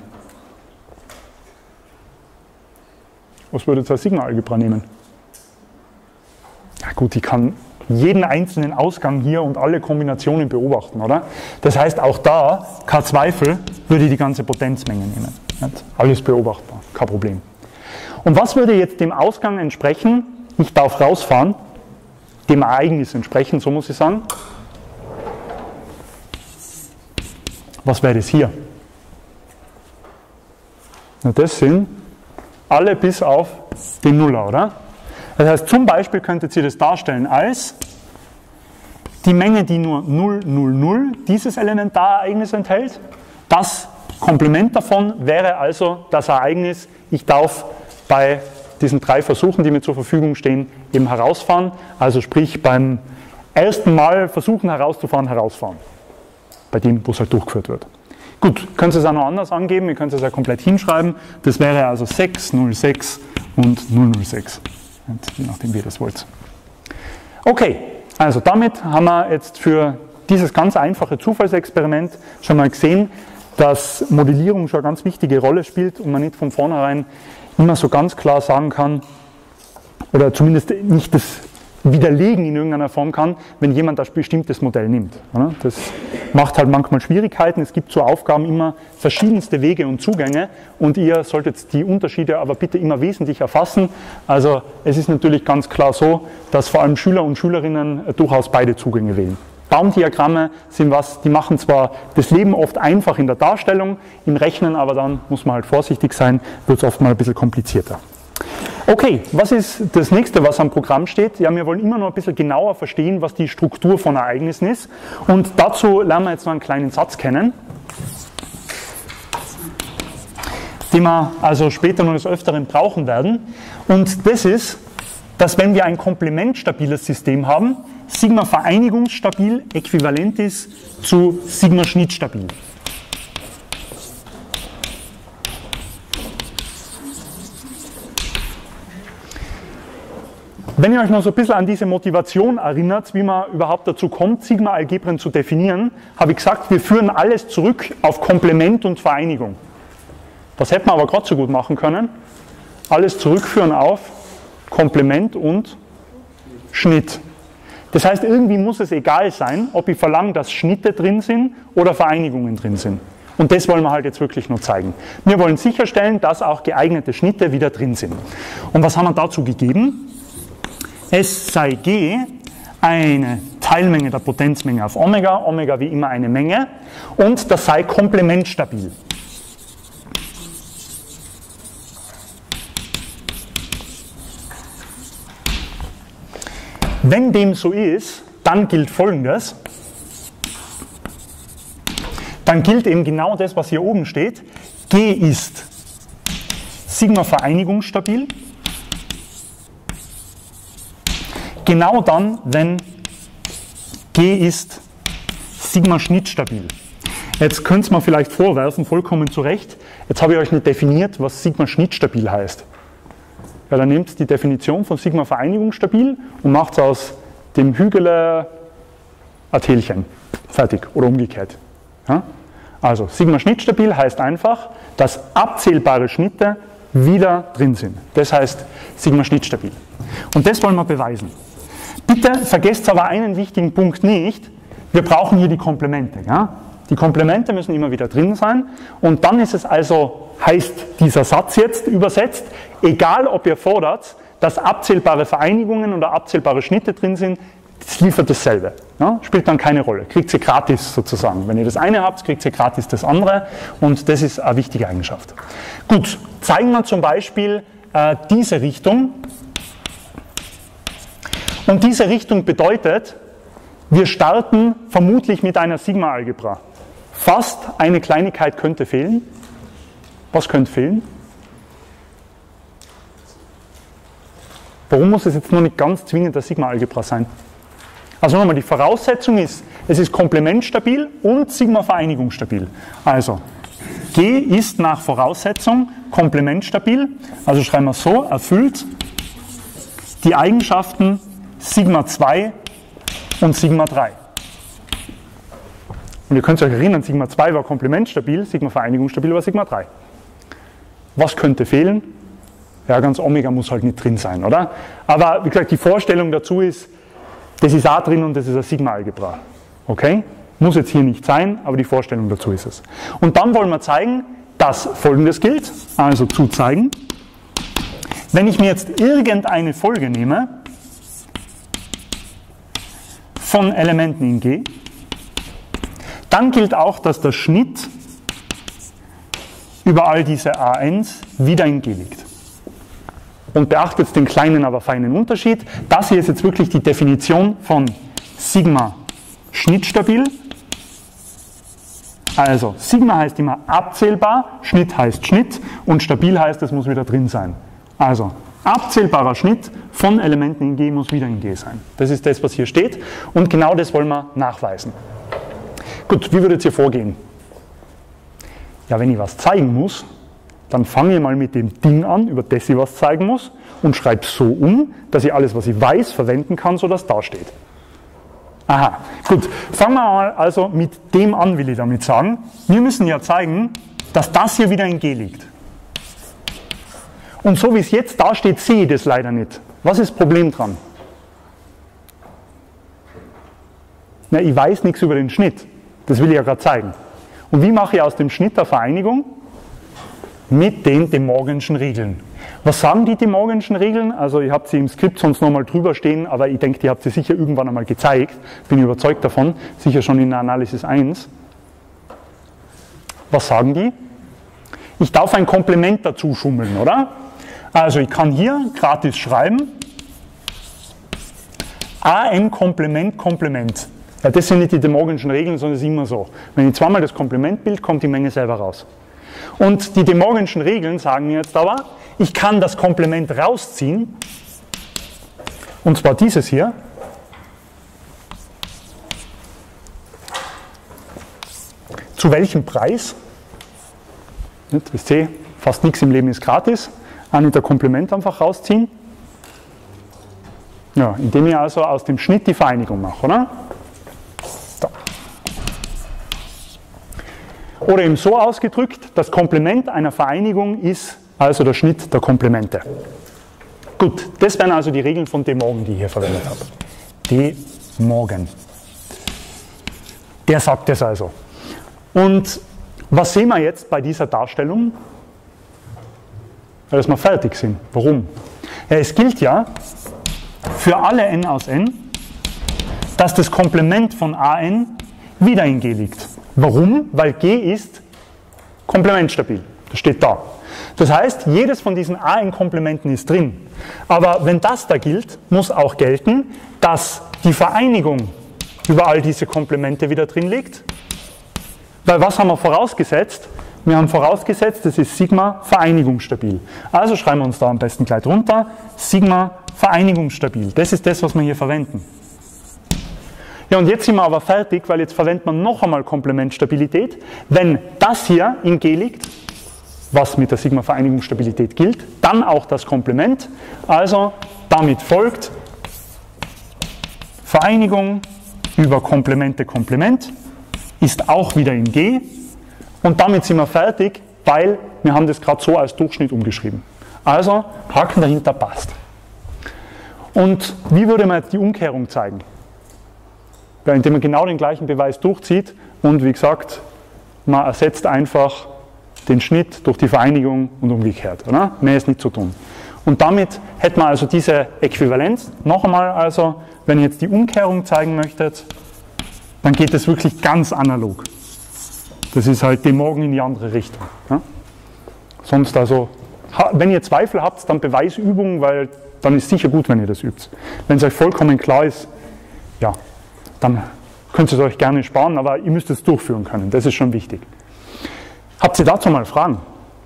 Was würdet ihr als Sigma-Algebra nehmen? Ja gut, ich kann jeden einzelnen Ausgang hier und alle Kombinationen beobachten, oder? Das heißt, auch da, kein Zweifel, würde ich die ganze Potenzmenge nehmen. Nicht? Alles beobachtbar, kein Problem. Und was würde jetzt dem Ausgang entsprechen? Ich darf rausfahren, dem Ereignis entsprechen, so muss ich sagen. Was wäre das hier? Na, das sind alle bis auf den Nuller, oder? Das heißt, zum Beispiel könntet ihr das darstellen als die Menge, die nur null null null dieses Elementarereignis enthält. Das Komplement davon wäre also das Ereignis, ich darf bei diesen drei Versuchen, die mir zur Verfügung stehen, eben herausfahren. Also sprich beim ersten Mal versuchen herauszufahren, herausfahren. Bei dem, wo es halt durchgeführt wird. Gut, könnt ihr es auch noch anders angeben, ihr könnt es ja komplett hinschreiben. Das wäre also sechs, null sechs und null null sechs. Je nachdem, wie ihr das wollt. Okay, also damit haben wir jetzt für dieses ganz einfache Zufallsexperiment schon mal gesehen, dass Modellierung schon eine ganz wichtige Rolle spielt und man nicht von vornherein immer so ganz klar sagen kann, oder zumindest nicht das widerlegen in irgendeiner Form kann, wenn jemand ein bestimmtes Modell nimmt. Das macht halt manchmal Schwierigkeiten. Es gibt zu Aufgaben immer verschiedenste Wege und Zugänge und ihr solltet die Unterschiede aber bitte immer wesentlich erfassen. Also es ist natürlich ganz klar so, dass vor allem Schüler und Schülerinnen durchaus beide Zugänge wählen. Baumdiagramme sind was, die machen zwar das Leben oft einfach in der Darstellung, im Rechnen aber dann muss man halt vorsichtig sein, wird es oft mal ein bisschen komplizierter. Okay, was ist das nächste, was am Programm steht? Ja, wir wollen immer noch ein bisschen genauer verstehen, was die Struktur von Ereignissen ist. Und dazu lernen wir jetzt noch einen kleinen Satz kennen, den wir also später noch des Öfteren brauchen werden. Und das ist, dass wenn wir ein komplementstabiles System haben, Sigma vereinigungsstabil äquivalent ist zu Sigma schnittstabil. Wenn ihr euch noch so ein bisschen an diese Motivation erinnert, wie man überhaupt dazu kommt, Sigma-Algebren zu definieren, habe ich gesagt, wir führen alles zurück auf Komplement und Vereinigung. Das hätten wir aber gerade so gut machen können. Alles zurückführen auf Komplement und Schnitt. Das heißt, irgendwie muss es egal sein, ob ich verlange, dass Schnitte drin sind oder Vereinigungen drin sind. Und das wollen wir halt jetzt wirklich nur zeigen. Wir wollen sicherstellen, dass auch geeignete Schnitte wieder drin sind. Und was haben wir dazu gegeben? S sei G eine Teilmenge der Potenzmenge auf Omega, Omega wie immer eine Menge, und das sei komplementstabil. Wenn dem so ist, dann gilt Folgendes. Dann gilt eben genau das, was hier oben steht. G ist Sigma-vereinigungsstabil. Genau dann, wenn G ist Sigma-schnittstabil. Jetzt könnt ihr mir vielleicht vorwerfen, vollkommen zu Recht, jetzt habe ich euch nicht definiert, was Sigma-schnittstabil heißt. Ja, dann nehmt die Definition von Sigma-vereinigungsstabil und macht aus dem Hügel ein Tälchen. Fertig. Oder umgekehrt. Ja? Also Sigma-schnittstabil heißt einfach, dass abzählbare Schnitte wieder drin sind. Das heißt Sigma-schnittstabil. Und das wollen wir beweisen. Bitte vergesst aber einen wichtigen Punkt nicht. Wir brauchen hier die Komplemente. Ja? Die Komplemente müssen immer wieder drin sein. Und dann ist es also, heißt dieser Satz jetzt übersetzt, egal ob ihr fordert, dass abzählbare Vereinigungen oder abzählbare Schnitte drin sind, es liefert dasselbe. Ja? Spielt dann keine Rolle. Kriegt ihr gratis sozusagen. Wenn ihr das eine habt, kriegt ihr gratis das andere. Und das ist eine wichtige Eigenschaft. Gut, zeigen wir zum Beispiel äh, diese Richtung. Und diese Richtung bedeutet, wir starten vermutlich mit einer Sigma-Algebra. Fast eine Kleinigkeit könnte fehlen. Was könnte fehlen? Warum muss es jetzt nur nicht ganz zwingend der Sigma-Algebra sein? Also nochmal, die Voraussetzung ist, es ist komplementstabil und Sigma-vereinigungsstabil. Also, G ist nach Voraussetzung komplementstabil. Also schreiben wir so, erfüllt die Eigenschaften Sigma zwei und Sigma drei. Und ihr könnt euch erinnern, Sigma zwei war komplementstabil, Sigma vereinigungsstabil war Sigma drei. Was könnte fehlen? Ja, ganz Omega muss halt nicht drin sein, oder? Aber wie gesagt, die Vorstellung dazu ist, das ist A drin und das ist eine Sigma-Algebra. Okay? Muss jetzt hier nicht sein, aber die Vorstellung dazu ist es. Und dann wollen wir zeigen, dass Folgendes gilt. Also zu zeigen, wenn ich mir jetzt irgendeine Folge nehme von Elementen in G, dann gilt auch, dass der Schnitt über all diese A Ns wieder in G liegt. Und beachtet den kleinen, aber feinen Unterschied. Das hier ist jetzt wirklich die Definition von Sigma schnittstabil. Also Sigma heißt immer abzählbar, Schnitt heißt Schnitt und stabil heißt, es muss wieder drin sein. Also abzählbarer Schnitt von Elementen in G muss wieder in G sein. Das ist das, was hier steht und genau das wollen wir nachweisen. Gut, wie würdet ihr vorgehen? Ja, wenn ich was zeigen muss, dann fange ich mal mit dem Ding an, über das ich was zeigen muss und schreibe so um, dass ich alles, was ich weiß, verwenden kann, sodass da steht. Aha, gut. Fangen wir mal also mit dem an, will ich damit sagen. Wir müssen ja zeigen, dass das hier wieder in G liegt. Und so wie es jetzt da steht, sehe ich das leider nicht. Was ist das Problem dran? Na, ich weiß nichts über den Schnitt. Das will ich ja gerade zeigen. Und wie mache ich aus dem Schnitt eine Vereinigung? Mit den De Morganschen Regeln. Was sagen die De Morganschen Regeln? Also ich habe sie im Skript sonst nochmal drüber stehen, aber ich denke, die habt ihr sicher irgendwann einmal gezeigt. Bin überzeugt davon, sicher schon in der Analysis eins. Was sagen die? Ich darf ein Komplement dazu schummeln, oder? Also ich kann hier gratis schreiben, A N Komplement, Komplement. Ja, das sind nicht die De Morganschen Regeln, sondern es ist immer so. Wenn ich zweimal das Komplementbild, kommt die Menge selber raus. Und die De Morganschen Regeln sagen mir jetzt aber, ich kann das Komplement rausziehen, und zwar dieses hier. Zu welchem Preis? Wisst ihr, fast nichts im Leben ist gratis. Auch nicht ein Komplement einfach rausziehen. Ja, indem ich also aus dem Schnitt die Vereinigung mache, oder? So. Oder eben so ausgedrückt, das Komplement einer Vereinigung ist also der Schnitt der Komplemente. Gut, das wären also die Regeln von De Morgan, die ich hier verwendet habe. De Morgan. Der sagt das also. Und was sehen wir jetzt bei dieser Darstellung? Dass wir fertig sind. Warum? Ja, es gilt ja für alle n aus n, dass das Komplement von A n wieder in G liegt. Warum? Weil G ist komplementstabil. Das steht da. Das heißt, jedes von diesen A n-Komplementen ist drin. Aber wenn das da gilt, muss auch gelten, dass die Vereinigung über all diese Komplemente wieder drin liegt. Weil was haben wir vorausgesetzt? Wir haben vorausgesetzt, das ist Sigma vereinigungsstabil. Also schreiben wir uns da am besten gleich drunter, Sigma vereinigungsstabil. Das ist das, was wir hier verwenden. Ja, und jetzt sind wir aber fertig, weil jetzt verwendet man noch einmal Komplementstabilität. Wenn das hier in G liegt, was mit der Sigma-Vereinigungsstabilität gilt, dann auch das Komplement. Also damit folgt Vereinigung über Komplemente Komplement ist auch wieder in G. Und damit sind wir fertig, weil wir haben das gerade so als Durchschnitt umgeschrieben. Also Haken dahinter passt. Und wie würde man jetzt die Umkehrung zeigen? Ja, indem man genau den gleichen Beweis durchzieht und wie gesagt, man ersetzt einfach den Schnitt durch die Vereinigung und umgekehrt. Oder? Mehr ist nicht zu tun. Und damit hätten wir also diese Äquivalenz. Noch einmal also, wenn ihr jetzt die Umkehrung zeigen möchtet, dann geht es wirklich ganz analog. Das ist halt dem Morgen in die andere Richtung. Ja? Sonst also, wenn ihr Zweifel habt, dann Beweisübungen, weil dann ist sicher gut, wenn ihr das übt. Wenn es euch vollkommen klar ist, ja, dann könnt ihr es euch gerne sparen, aber ihr müsst es durchführen können. Das ist schon wichtig. Habt ihr dazu mal Fragen?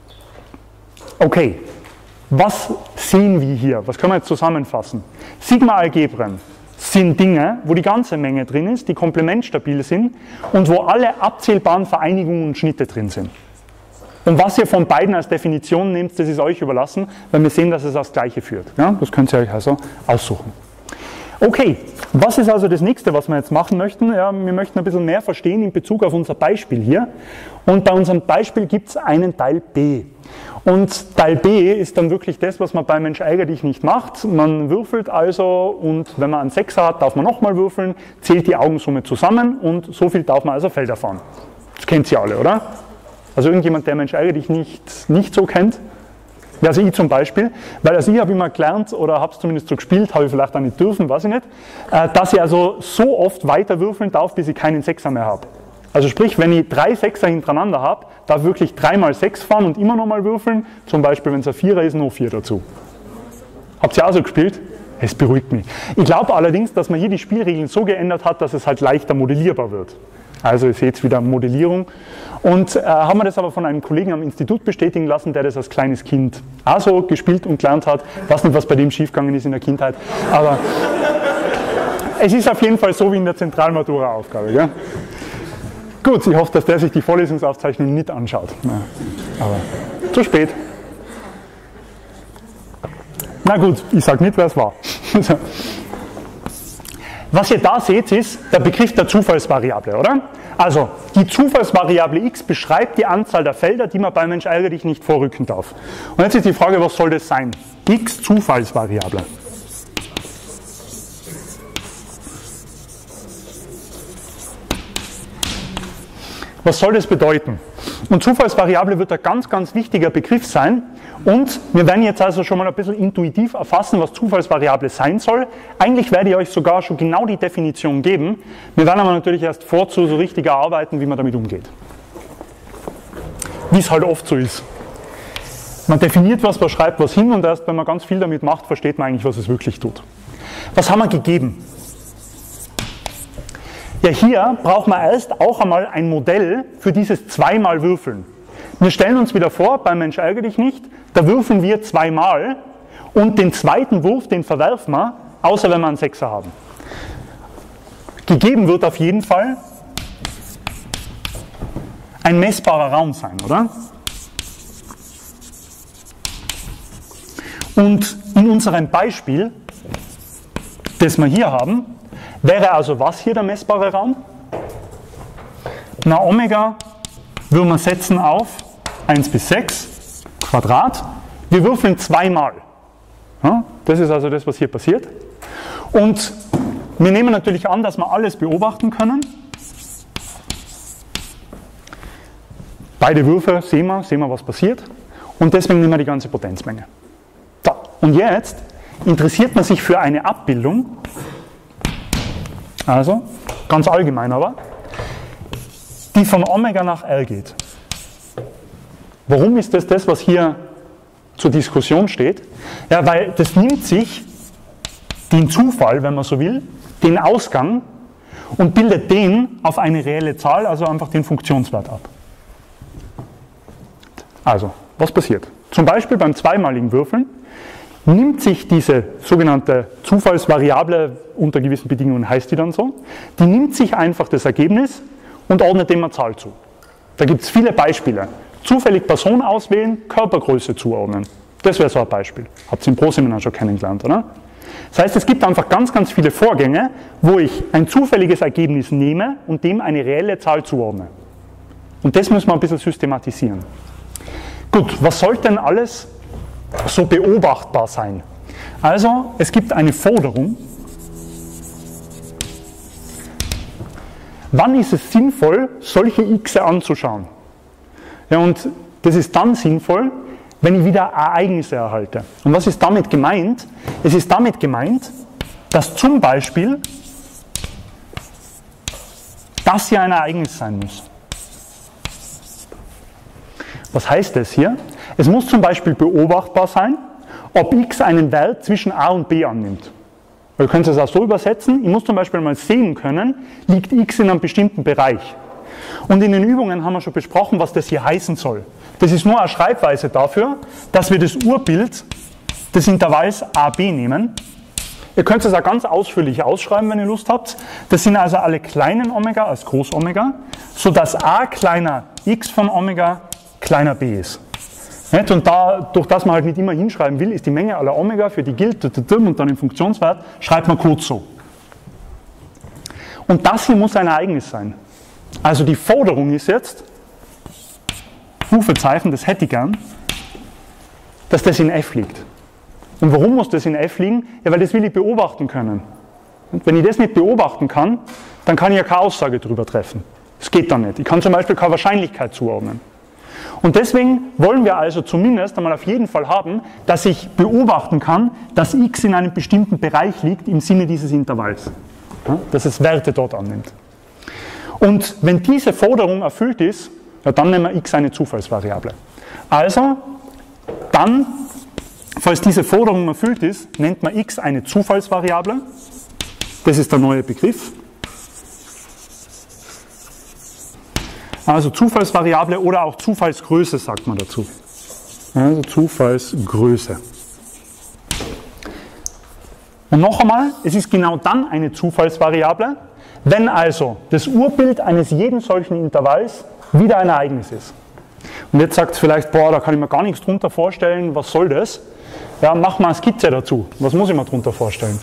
Okay, was sehen wir hier? Was können wir jetzt zusammenfassen? Sigma-Algebren sind Dinge, wo die ganze Menge drin ist, die komplementstabil sind und wo alle abzählbaren Vereinigungen und Schnitte drin sind. Und was ihr von beiden als Definition nehmt, das ist euch überlassen, weil wir sehen, dass es das Gleiche führt. Ja, das könnt ihr euch also aussuchen. Okay, was ist also das nächste, was wir jetzt machen möchten? Ja, wir möchten ein bisschen mehr verstehen in Bezug auf unser Beispiel hier. Und bei unserem Beispiel gibt es einen Teil B. Und Teil B ist dann wirklich das, was man bei Mensch ärger dich nicht macht. Man würfelt also und wenn man einen Sechser hat, darf man nochmal würfeln, zählt die Augensumme zusammen und so viel darf man also Felder fahren. Das kennt ihr alle, oder? Also irgendjemand, der Mensch ärger dich nicht, nicht so kennt? Ja, also ich zum Beispiel, weil also ich habe immer gelernt, oder habe es zumindest so gespielt, habe ich vielleicht auch nicht dürfen, weiß ich nicht, dass ich also so oft weiter würfeln darf, bis ich keinen Sechser mehr habe. Also sprich, wenn ich drei Sechser hintereinander habe, darf ich wirklich dreimal sechs fahren und immer nochmal würfeln, zum Beispiel, wenn es ein Vierer ist, noch vier dazu. Habt ihr auch so gespielt? Es beruhigt mich. Ich glaube allerdings, dass man hier die Spielregeln so geändert hat, dass es halt leichter modellierbar wird. Also ihr seht wieder Modellierung. Und äh, haben wir das aber von einem Kollegen am Institut bestätigen lassen, der das als kleines Kind auch so gespielt und gelernt hat. Ich weiß nicht, was bei dem schiefgegangen ist in der Kindheit. Aber es ist auf jeden Fall so wie in der Zentralmatura-Aufgabe. Gell? Gut, ich hoffe, dass der sich die Vorlesungsaufzeichnung nicht anschaut. Ja, aber zu spät. Na gut, ich sage nicht, wer es war. Was ihr da seht, ist der Begriff der Zufallsvariable, oder? Also, die Zufallsvariable x beschreibt die Anzahl der Felder, die man bei Mensch ärger dich nicht vorrücken darf. Und jetzt ist die Frage, was soll das sein? X Zufallsvariable. Was soll das bedeuten? Und Zufallsvariable wird ein ganz, ganz wichtiger Begriff sein. Und wir werden jetzt also schon mal ein bisschen intuitiv erfassen, was Zufallsvariable sein soll. Eigentlich werde ich euch sogar schon genau die Definition geben. Wir werden aber natürlich erst vorzu so richtig erarbeiten, wie man damit umgeht. Wie es halt oft so ist. Man definiert was, man schreibt was hin und erst wenn man ganz viel damit macht, versteht man eigentlich, was es wirklich tut. Was haben wir gegeben? Ja, hier braucht man erst auch einmal ein Modell für dieses zweimal Würfeln. Wir stellen uns wieder vor, beim Mensch ärger dich nicht, da würfeln wir zweimal und den zweiten Wurf, den verwerfen wir, außer wenn wir einen Sechser haben. Gegeben wird auf jeden Fall ein messbarer Raum sein, oder? Und in unserem Beispiel, das wir hier haben, wäre also was hier der messbare Raum? Na, Omega würden wir setzen auf eins bis sechs Quadrat. Wir würfeln zweimal. Ja, das ist also das, was hier passiert. Und wir nehmen natürlich an, dass wir alles beobachten können. Beide Würfe sehen wir, sehen wir, was passiert. Und deswegen nehmen wir die ganze Potenzmenge. So, und jetzt interessiert man sich für eine Abbildung. Also, ganz allgemein aber, die von Omega nach L geht. Warum ist das das, was hier zur Diskussion steht? Ja, weil das nimmt sich den Zufall, wenn man so will, den Ausgang und bildet den auf eine reelle Zahl, also einfach den Funktionswert ab. Also, was passiert? Zum Beispiel beim zweimaligen Würfeln nimmt sich diese sogenannte Zufallsvariable, unter gewissen Bedingungen heißt die dann so, die nimmt sich einfach das Ergebnis und ordnet dem eine Zahl zu. Da gibt es viele Beispiele. Zufällig Person auswählen, Körpergröße zuordnen. Das wäre so ein Beispiel. Habt ihr im Pro-Seminar schon kennengelernt, oder? Das heißt, es gibt einfach ganz, ganz viele Vorgänge, wo ich ein zufälliges Ergebnis nehme und dem eine reelle Zahl zuordne. Und das müssen wir ein bisschen systematisieren. Gut, was soll denn alles so beobachtbar sein? Also, es gibt eine Forderung. Wann ist es sinnvoll, solche X anzuschauen? Ja, und das ist dann sinnvoll, wenn ich wieder Ereignisse erhalte. Und was ist damit gemeint? Es ist damit gemeint, dass zum Beispiel das hier ein Ereignis sein muss. Was heißt das hier? Es muss zum Beispiel beobachtbar sein, ob x einen Wert zwischen a und b annimmt. Ihr könnt es auch so übersetzen, ich muss zum Beispiel mal sehen können, liegt x in einem bestimmten Bereich. Und in den Übungen haben wir schon besprochen, was das hier heißen soll. Das ist nur eine Schreibweise dafür, dass wir das Urbild des Intervalls a b nehmen. Ihr könnt es auch ganz ausführlich ausschreiben, wenn ihr Lust habt. Das sind also alle kleinen Omega als Groß-Omega, sodass a kleiner x von Omega kleiner b ist. Und da, durch das man halt nicht immer hinschreiben will, ist die Menge aller Omega, für die gilt, und dann im Funktionswert, schreibt man kurz so. Und das hier muss ein Ereignis sein. Also die Forderung ist jetzt, Rufezeichen, das hätte ich gern, dass das in F liegt. Und warum muss das in F liegen? Ja, weil das will ich beobachten können. Und wenn ich das nicht beobachten kann, dann kann ich ja keine Aussage darüber treffen. Das geht dann nicht. Ich kann zum Beispiel keine Wahrscheinlichkeit zuordnen. Und deswegen wollen wir also zumindest einmal auf jeden Fall haben, dass ich beobachten kann, dass x in einem bestimmten Bereich liegt im Sinne dieses Intervalls. Ja, dass es Werte dort annimmt. Und wenn diese Forderung erfüllt ist, ja, dann nennen wir x eine Zufallsvariable. Also, dann, falls diese Forderung erfüllt ist, nennt man x eine Zufallsvariable. Das ist der neue Begriff. Also Zufallsvariable oder auch Zufallsgröße sagt man dazu. Also Zufallsgröße. Und noch einmal, es ist genau dann eine Zufallsvariable, wenn also das Urbild eines jeden solchen Intervalls wieder ein Ereignis ist. Und jetzt sagt es vielleicht, boah, da kann ich mir gar nichts drunter vorstellen, was soll das? Ja, mach mal eine Skizze dazu. Was muss ich mir drunter vorstellen?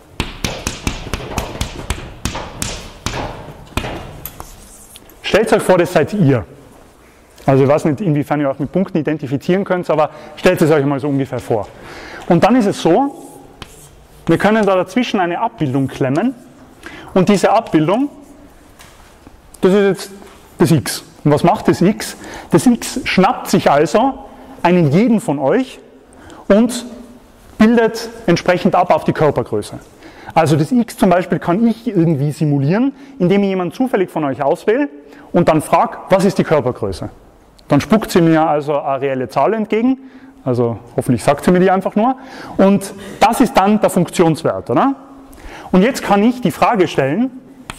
Stellt euch vor, das seid ihr. Also ich weiß nicht, inwiefern ihr euch mit Punkten identifizieren könnt, aber stellt es euch mal so ungefähr vor. Und dann ist es so, wir können da dazwischen eine Abbildung klemmen und diese Abbildung, das ist jetzt das X. Und was macht das X? Das X schnappt sich also einen jeden von euch und bildet entsprechend ab auf die Körpergröße. Also das X zum Beispiel kann ich irgendwie simulieren, indem ich jemanden zufällig von euch auswähle und dann frage, was ist die Körpergröße? Dann spuckt sie mir also eine reelle Zahl entgegen, also hoffentlich sagt sie mir die einfach nur, und das ist dann der Funktionswert, oder? Und jetzt kann ich die Frage stellen,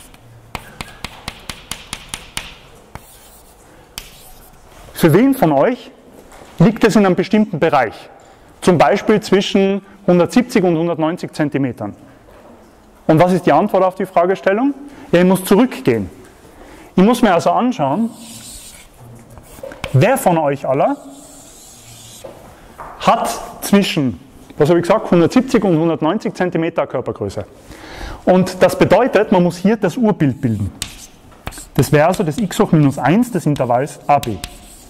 für wen von euch liegt es in einem bestimmten Bereich? Zum Beispiel zwischen hundertsiebzig und hundertneunzig Zentimetern. Und was ist die Antwort auf die Fragestellung? Ja, ich muss zurückgehen. Ich muss mir also anschauen, wer von euch aller hat zwischen, was habe ich gesagt, hundertsiebzig und hundertneunzig Zentimeter Körpergröße. Und das bedeutet, man muss hier das Urbild bilden. Das wäre also das x hoch minus eins des Intervalls a b.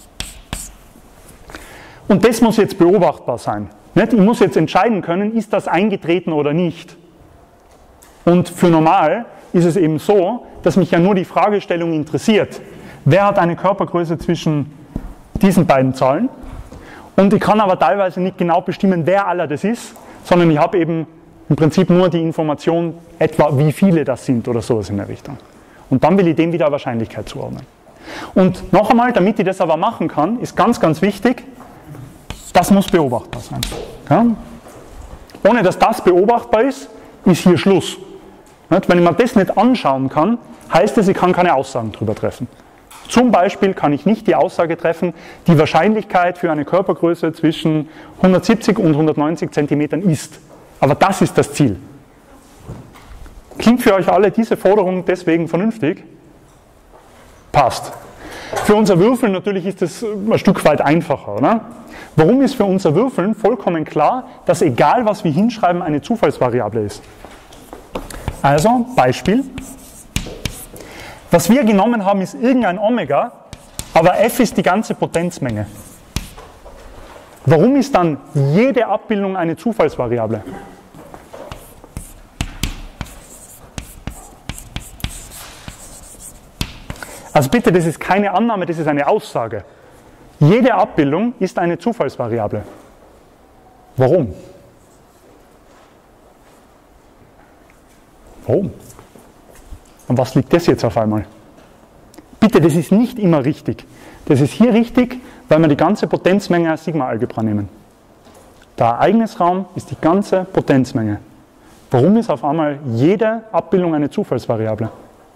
Und das muss jetzt beobachtbar sein. Ich muss jetzt entscheiden können, ist das eingetreten oder nicht. Und für normal ist es eben so, dass mich ja nur die Fragestellung interessiert. Wer hat eine Körpergröße zwischen diesen beiden Zahlen? Und ich kann aber teilweise nicht genau bestimmen, wer aller das ist, sondern ich habe eben Im Prinzip nur die Information, etwa wie viele das sind oder sowas in der Richtung. Und dann will ich dem wieder eine Wahrscheinlichkeit zuordnen. Und noch einmal, damit ich das aber machen kann, ist ganz, ganz wichtig, das muss beobachtbar sein. Ja? Ohne dass das beobachtbar ist, ist hier Schluss. Wenn ich mir das nicht anschauen kann, heißt es, ich kann keine Aussagen darüber treffen. Zum Beispiel kann ich nicht die Aussage treffen, die Wahrscheinlichkeit für eine Körpergröße zwischen hundertsiebzig und hundertneunzig Zentimetern ist. Aber das ist das Ziel. Klingt für euch alle diese Forderung deswegen vernünftig? Passt. Für unser Würfeln natürlich ist es ein Stück weit einfacher, oder? Warum ist für unser Würfeln vollkommen klar, dass egal was wir hinschreiben, eine Zufallsvariable ist? Also, Beispiel. Was wir genommen haben, ist irgendein Omega, aber f ist die ganze Potenzmenge. Warum ist dann jede Abbildung eine Zufallsvariable? Also bitte, das ist keine Annahme, das ist eine Aussage. Jede Abbildung ist eine Zufallsvariable. Warum? Warum? Und was liegt das jetzt auf einmal? Bitte, das ist nicht immer richtig. Das ist hier richtig, weil wir die ganze Potenzmenge als Sigma-Algebra nehmen. Der Ereignisraum ist die ganze Potenzmenge. Warum ist auf einmal jede Abbildung eine Zufallsvariable?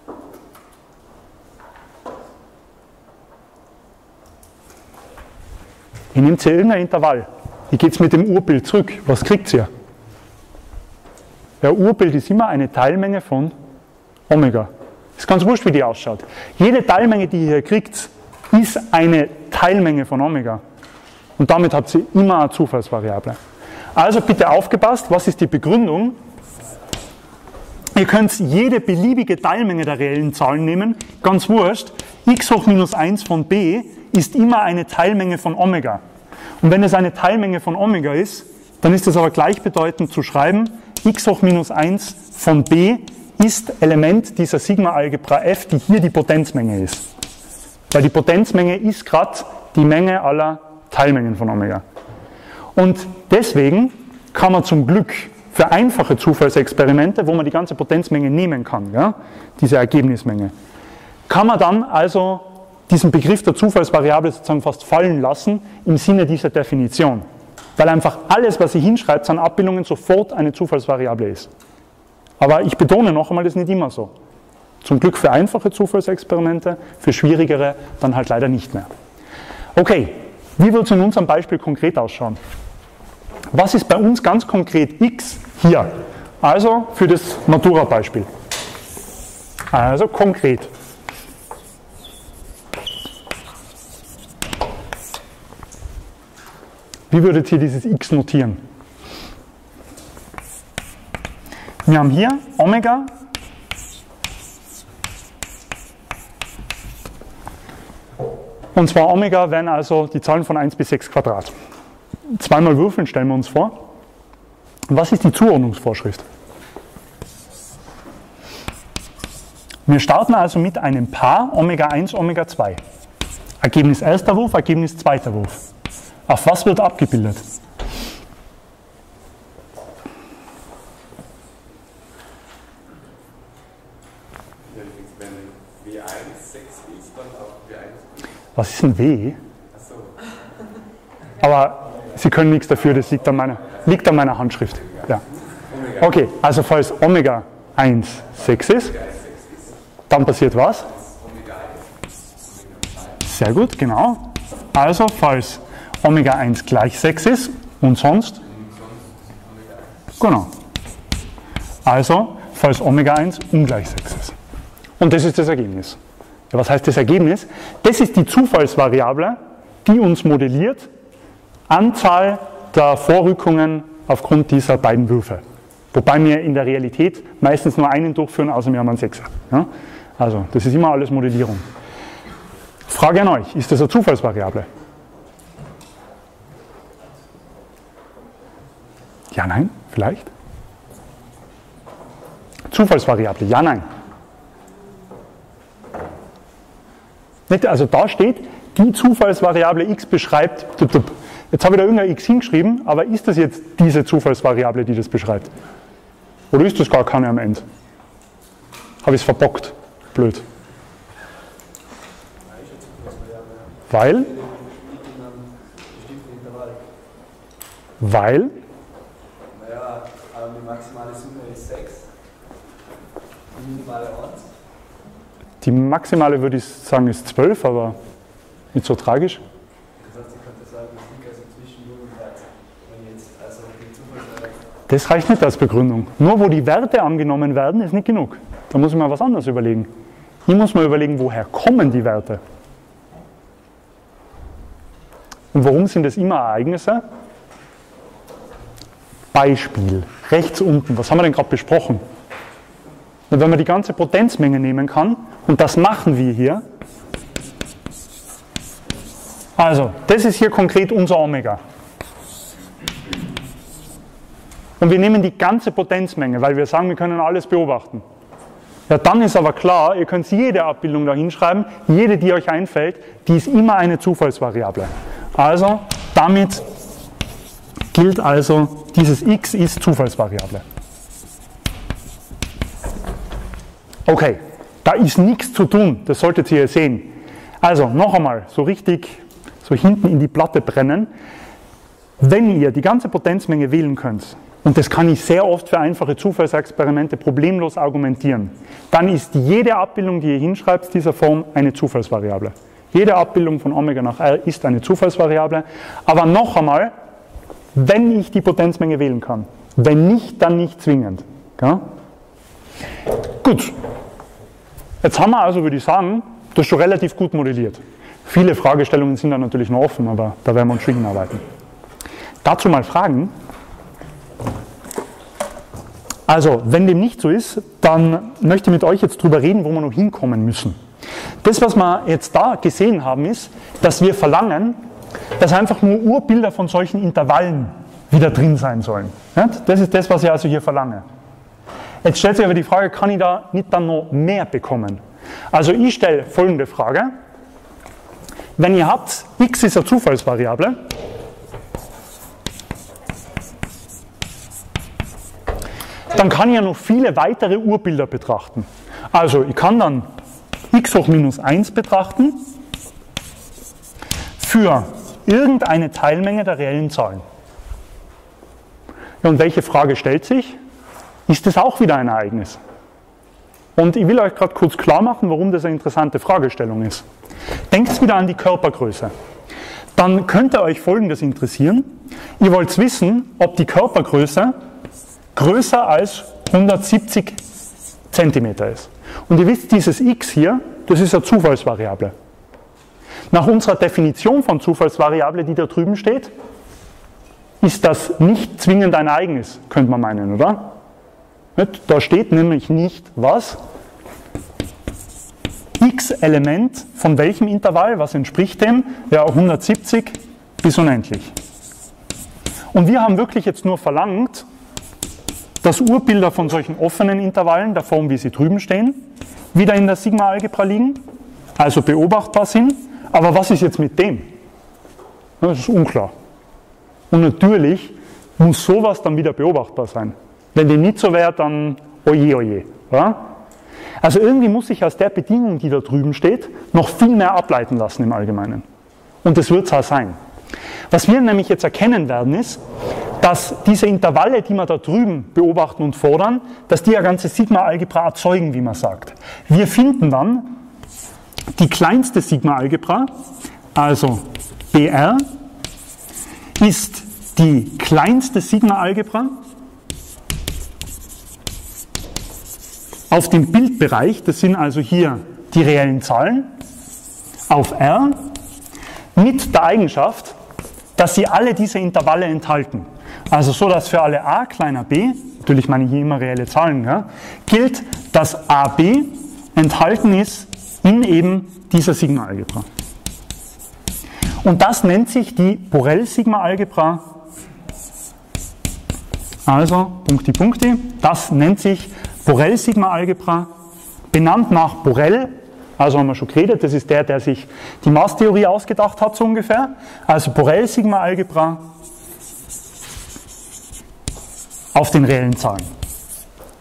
Ihr nehmt hier irgendein Intervall. Ihr geht mit dem Urbild zurück. Was kriegt ihr? Der Urbild ist immer eine Teilmenge von Omega. Ist ganz wurscht, wie die ausschaut. Jede Teilmenge, die ihr hier kriegt, ist eine Teilmenge von Omega. Und damit habt ihr immer eine Zufallsvariable. Also bitte aufgepasst, was ist die Begründung? Ihr könnt jede beliebige Teilmenge der reellen Zahlen nehmen, ganz wurscht. X hoch minus eins von b ist immer eine Teilmenge von Omega. Und wenn es eine Teilmenge von Omega ist, dann ist es aber gleichbedeutend zu schreiben, x hoch minus eins von b ist Element dieser Sigma-Algebra f, die hier die Potenzmenge ist. Weil die Potenzmenge ist gerade die Menge aller Teilmengen von Omega. Und deswegen kann man zum Glück für einfache Zufallsexperimente, wo man die ganze Potenzmenge nehmen kann, ja, diese Ergebnismenge, kann man dann also diesen Begriff der Zufallsvariable sozusagen fast fallen lassen im Sinne dieser Definition. Weil einfach alles, was ihr hinschreibt an Abbildungen, sofort eine Zufallsvariable ist. Aber ich betone noch einmal, das ist nicht immer so. Zum Glück für einfache Zufallsexperimente, für schwierigere dann halt leider nicht mehr. Okay, wie wird es in unserem Beispiel konkret ausschauen? Was ist bei uns ganz konkret x hier? Also für das Matura-Beispiel. Also konkret. Wie würdet ihr dieses x notieren? Wir haben hier Omega und zwar Omega wären also die Zahlen von eins bis sechs Quadrat. Zweimal würfeln stellen wir uns vor. Was ist die Zuordnungsvorschrift? Wir starten also mit einem Paar Omega eins, Omega zwei. Ergebnis erster Wurf, Ergebnis zweiter Wurf. Auf was wird abgebildet? Wenn W eins sechs ist, dann auch W eins. Was ist ein W? Ach so. Aber Sie können nichts dafür, das liegt an meiner, liegt an meiner Handschrift. Ja. Okay, also falls Omega eins sechs ist, dann passiert was? Sehr gut, genau. Also falls Omega eins gleich sechs ist und sonst? Genau. Also, falls Omega eins ungleich sechs ist. Und das ist das Ergebnis. Ja, was heißt das Ergebnis? Das ist die Zufallsvariable, die uns modelliert Anzahl der Vorrückungen aufgrund dieser beiden Würfe. Wobei wir in der Realität meistens nur einen durchführen, außer wir haben einen Sechser. Ja? Also, das ist immer alles Modellierung. Frage an euch, ist das eine Zufallsvariable? Ja, nein, vielleicht? Zufallsvariable, ja, nein. Nicht, also da steht, die Zufallsvariable x beschreibt, jetzt habe ich da irgendein x hingeschrieben, aber ist das jetzt diese Zufallsvariable, die das beschreibt? Oder ist das gar keine am Ende? Habe ich es verbockt? Blöd. Weil? Weil? Naja, die maximale Summe ist sechs. Die minimale eins. Die maximale würde ich sagen ist zwölf, aber nicht so tragisch. Das heißt, ich könnte sagen, es liegt also zwischen null und dreizehn. Wenn jetzt also die Zufallswerte. Das reicht nicht als Begründung. Nur wo die Werte angenommen werden, ist nicht genug. Da muss ich mir was anderes überlegen. Hier muss man überlegen, woher kommen die Werte? Und warum sind es immer Ereignisse? Beispiel, rechts unten, was haben wir denn gerade besprochen? Und wenn man die ganze Potenzmenge nehmen kann, und das machen wir hier, also, das ist hier konkret unser Omega. Und wir nehmen die ganze Potenzmenge, weil wir sagen, wir können alles beobachten. Ja, dann ist aber klar, ihr könnt jede Abbildung da hinschreiben, jede, die euch einfällt, die ist immer eine Zufallsvariable. Also, damit gilt also, dieses x ist Zufallsvariable. Okay, da ist nichts zu tun, das solltet ihr sehen. Also, noch einmal, so richtig, so hinten in die Platte brennen. Wenn ihr die ganze Potenzmenge wählen könnt, und das kann ich sehr oft für einfache Zufallsexperimente problemlos argumentieren, dann ist jede Abbildung, die ihr hinschreibt, dieser Form eine Zufallsvariable. Jede Abbildung von Omega nach R ist eine Zufallsvariable. Aber noch einmal, wenn ich die Potenzmenge wählen kann. Wenn nicht, dann nicht zwingend. Ja? Gut. Jetzt haben wir also, würde ich sagen, das schon relativ gut modelliert. Viele Fragestellungen sind da natürlich noch offen, aber da werden wir uns schon hinarbeiten. Dazu mal Fragen. Also, wenn dem nicht so ist, dann möchte ich mit euch jetzt drüber reden, wo wir noch hinkommen müssen. Das, was wir jetzt da gesehen haben, ist, dass wir verlangen, dass einfach nur Urbilder von solchen Intervallen wieder drin sein sollen. Das ist das, was ich also hier verlange. Jetzt stellt sich aber die Frage, kann ich da nicht dann noch mehr bekommen? Also ich stelle folgende Frage. Wenn ihr habt, x ist eine Zufallsvariable, dann kann ich ja noch viele weitere Urbilder betrachten. Also ich kann dann x hoch minus eins betrachten für irgendeine Teilmenge der reellen Zahlen. Ja, und welche Frage stellt sich? Ist das auch wieder ein Ereignis? Und ich will euch gerade kurz klar machen, warum das eine interessante Fragestellung ist. Denkt wieder an die Körpergröße. Dann könnte euch Folgendes interessieren. Ihr wollt wissen, ob die Körpergröße größer als hundertsiebzig Zentimeter ist. Und ihr wisst, dieses x hier, das ist eine Zufallsvariable. Nach unserer Definition von Zufallsvariable, die da drüben steht, ist das nicht zwingend ein Ereignis, könnte man meinen, oder? Da steht nämlich nicht, was? X-Element von welchem Intervall, was entspricht dem? Ja, hundertsiebzig bis unendlich. Und wir haben wirklich jetzt nur verlangt, dass Urbilder von solchen offenen Intervallen, der Form, wie sie drüben stehen, wieder in der Sigma-Algebra liegen, also beobachtbar sind. Aber was ist jetzt mit dem? Das ist unklar. Und natürlich muss sowas dann wieder beobachtbar sein. Wenn dem nicht so wäre, dann oje, oje. Ja? Also irgendwie muss sich aus der Bedingung, die da drüben steht, noch viel mehr ableiten lassen im Allgemeinen. Und das wird es auch sein. Was wir nämlich jetzt erkennen werden, ist, dass diese Intervalle, die wir da drüben beobachten und fordern, dass die eine ganze Sigma-Algebra erzeugen, wie man sagt. Wir finden dann die kleinste Sigma-Algebra, also B R, ist die kleinste Sigma-Algebra auf dem Bildbereich, das sind also hier die reellen Zahlen, auf R, mit der Eigenschaft, dass sie alle diese Intervalle enthalten. Also so, dass für alle a kleiner b, natürlich meine ich hier immer reelle Zahlen, ja, gilt, dass A B enthalten ist in eben dieser Sigma-Algebra. Und das nennt sich die Borel-Sigma-Algebra. Also, Punkti, Punkti, das nennt sich Borel-Sigma-Algebra, benannt nach Borel, also haben wir schon geredet, das ist der, der sich die Maßtheorie ausgedacht hat, so ungefähr. Also Borel-Sigma-Algebra auf den reellen Zahlen.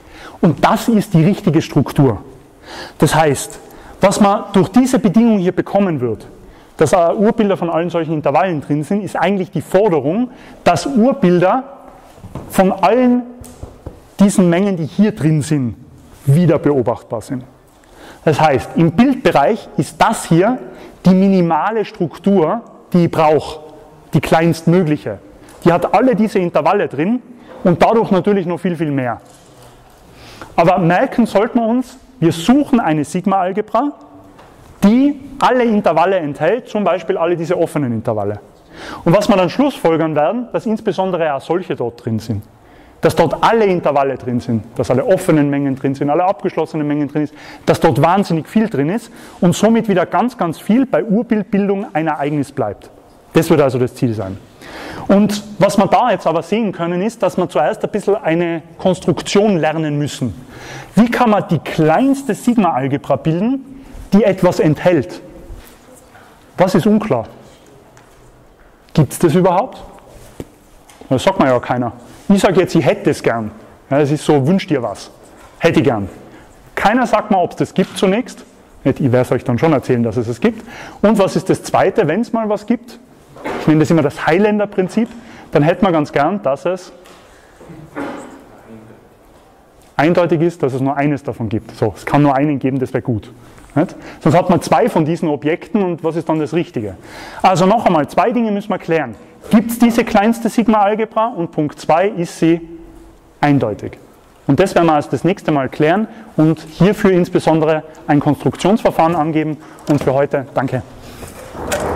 Und das ist die richtige Struktur. Das heißt, was man durch diese Bedingung hier bekommen wird, dass Urbilder von allen solchen Intervallen drin sind, ist eigentlich die Forderung, dass Urbilder von allen diesen Mengen, die hier drin sind, wieder beobachtbar sind. Das heißt, im Bildbereich ist das hier die minimale Struktur, die ich brauche, die kleinstmögliche. Die hat alle diese Intervalle drin und dadurch natürlich noch viel, viel mehr. Aber merken sollten wir uns, wir suchen eine Sigma-Algebra, die alle Intervalle enthält, zum Beispiel alle diese offenen Intervalle. Und was wir dann schlussfolgern werden, dass insbesondere auch solche dort drin sind. Dass dort alle Intervalle drin sind, dass alle offenen Mengen drin sind, alle abgeschlossenen Mengen drin sind, dass dort wahnsinnig viel drin ist und somit wieder ganz, ganz viel bei Urbildbildung ein Ereignis bleibt. Das wird also das Ziel sein. Und was wir da jetzt aber sehen können, ist, dass wir zuerst ein bisschen eine Konstruktion lernen müssen. Wie kann man die kleinste Sigma-Algebra bilden, die etwas enthält? Was ist unklar? Gibt es das überhaupt? Das sagt man ja keiner. Ich sage jetzt, ich hätte es gern. Ja, das ist so, wünscht ihr was. Hätte ich gern. Keiner sagt mal, ob es das gibt zunächst. Ich werde es euch dann schon erzählen, dass es es gibt. Und was ist das Zweite, wenn es mal was gibt? Ich nenne das immer das Highlander-Prinzip. Dann hätten wir ganz gern, dass es eindeutig ist, dass es nur eines davon gibt. So, es kann nur einen geben, das wäre gut. Nicht? Sonst hat man zwei von diesen Objekten und was ist dann das Richtige? Also noch einmal, zwei Dinge müssen wir klären. Gibt es diese kleinste Sigma-Algebra? Und Punkt zwei, ist sie eindeutig? Und das werden wir als das nächste Mal klären und hierfür insbesondere ein Konstruktionsverfahren angeben. Und für heute danke.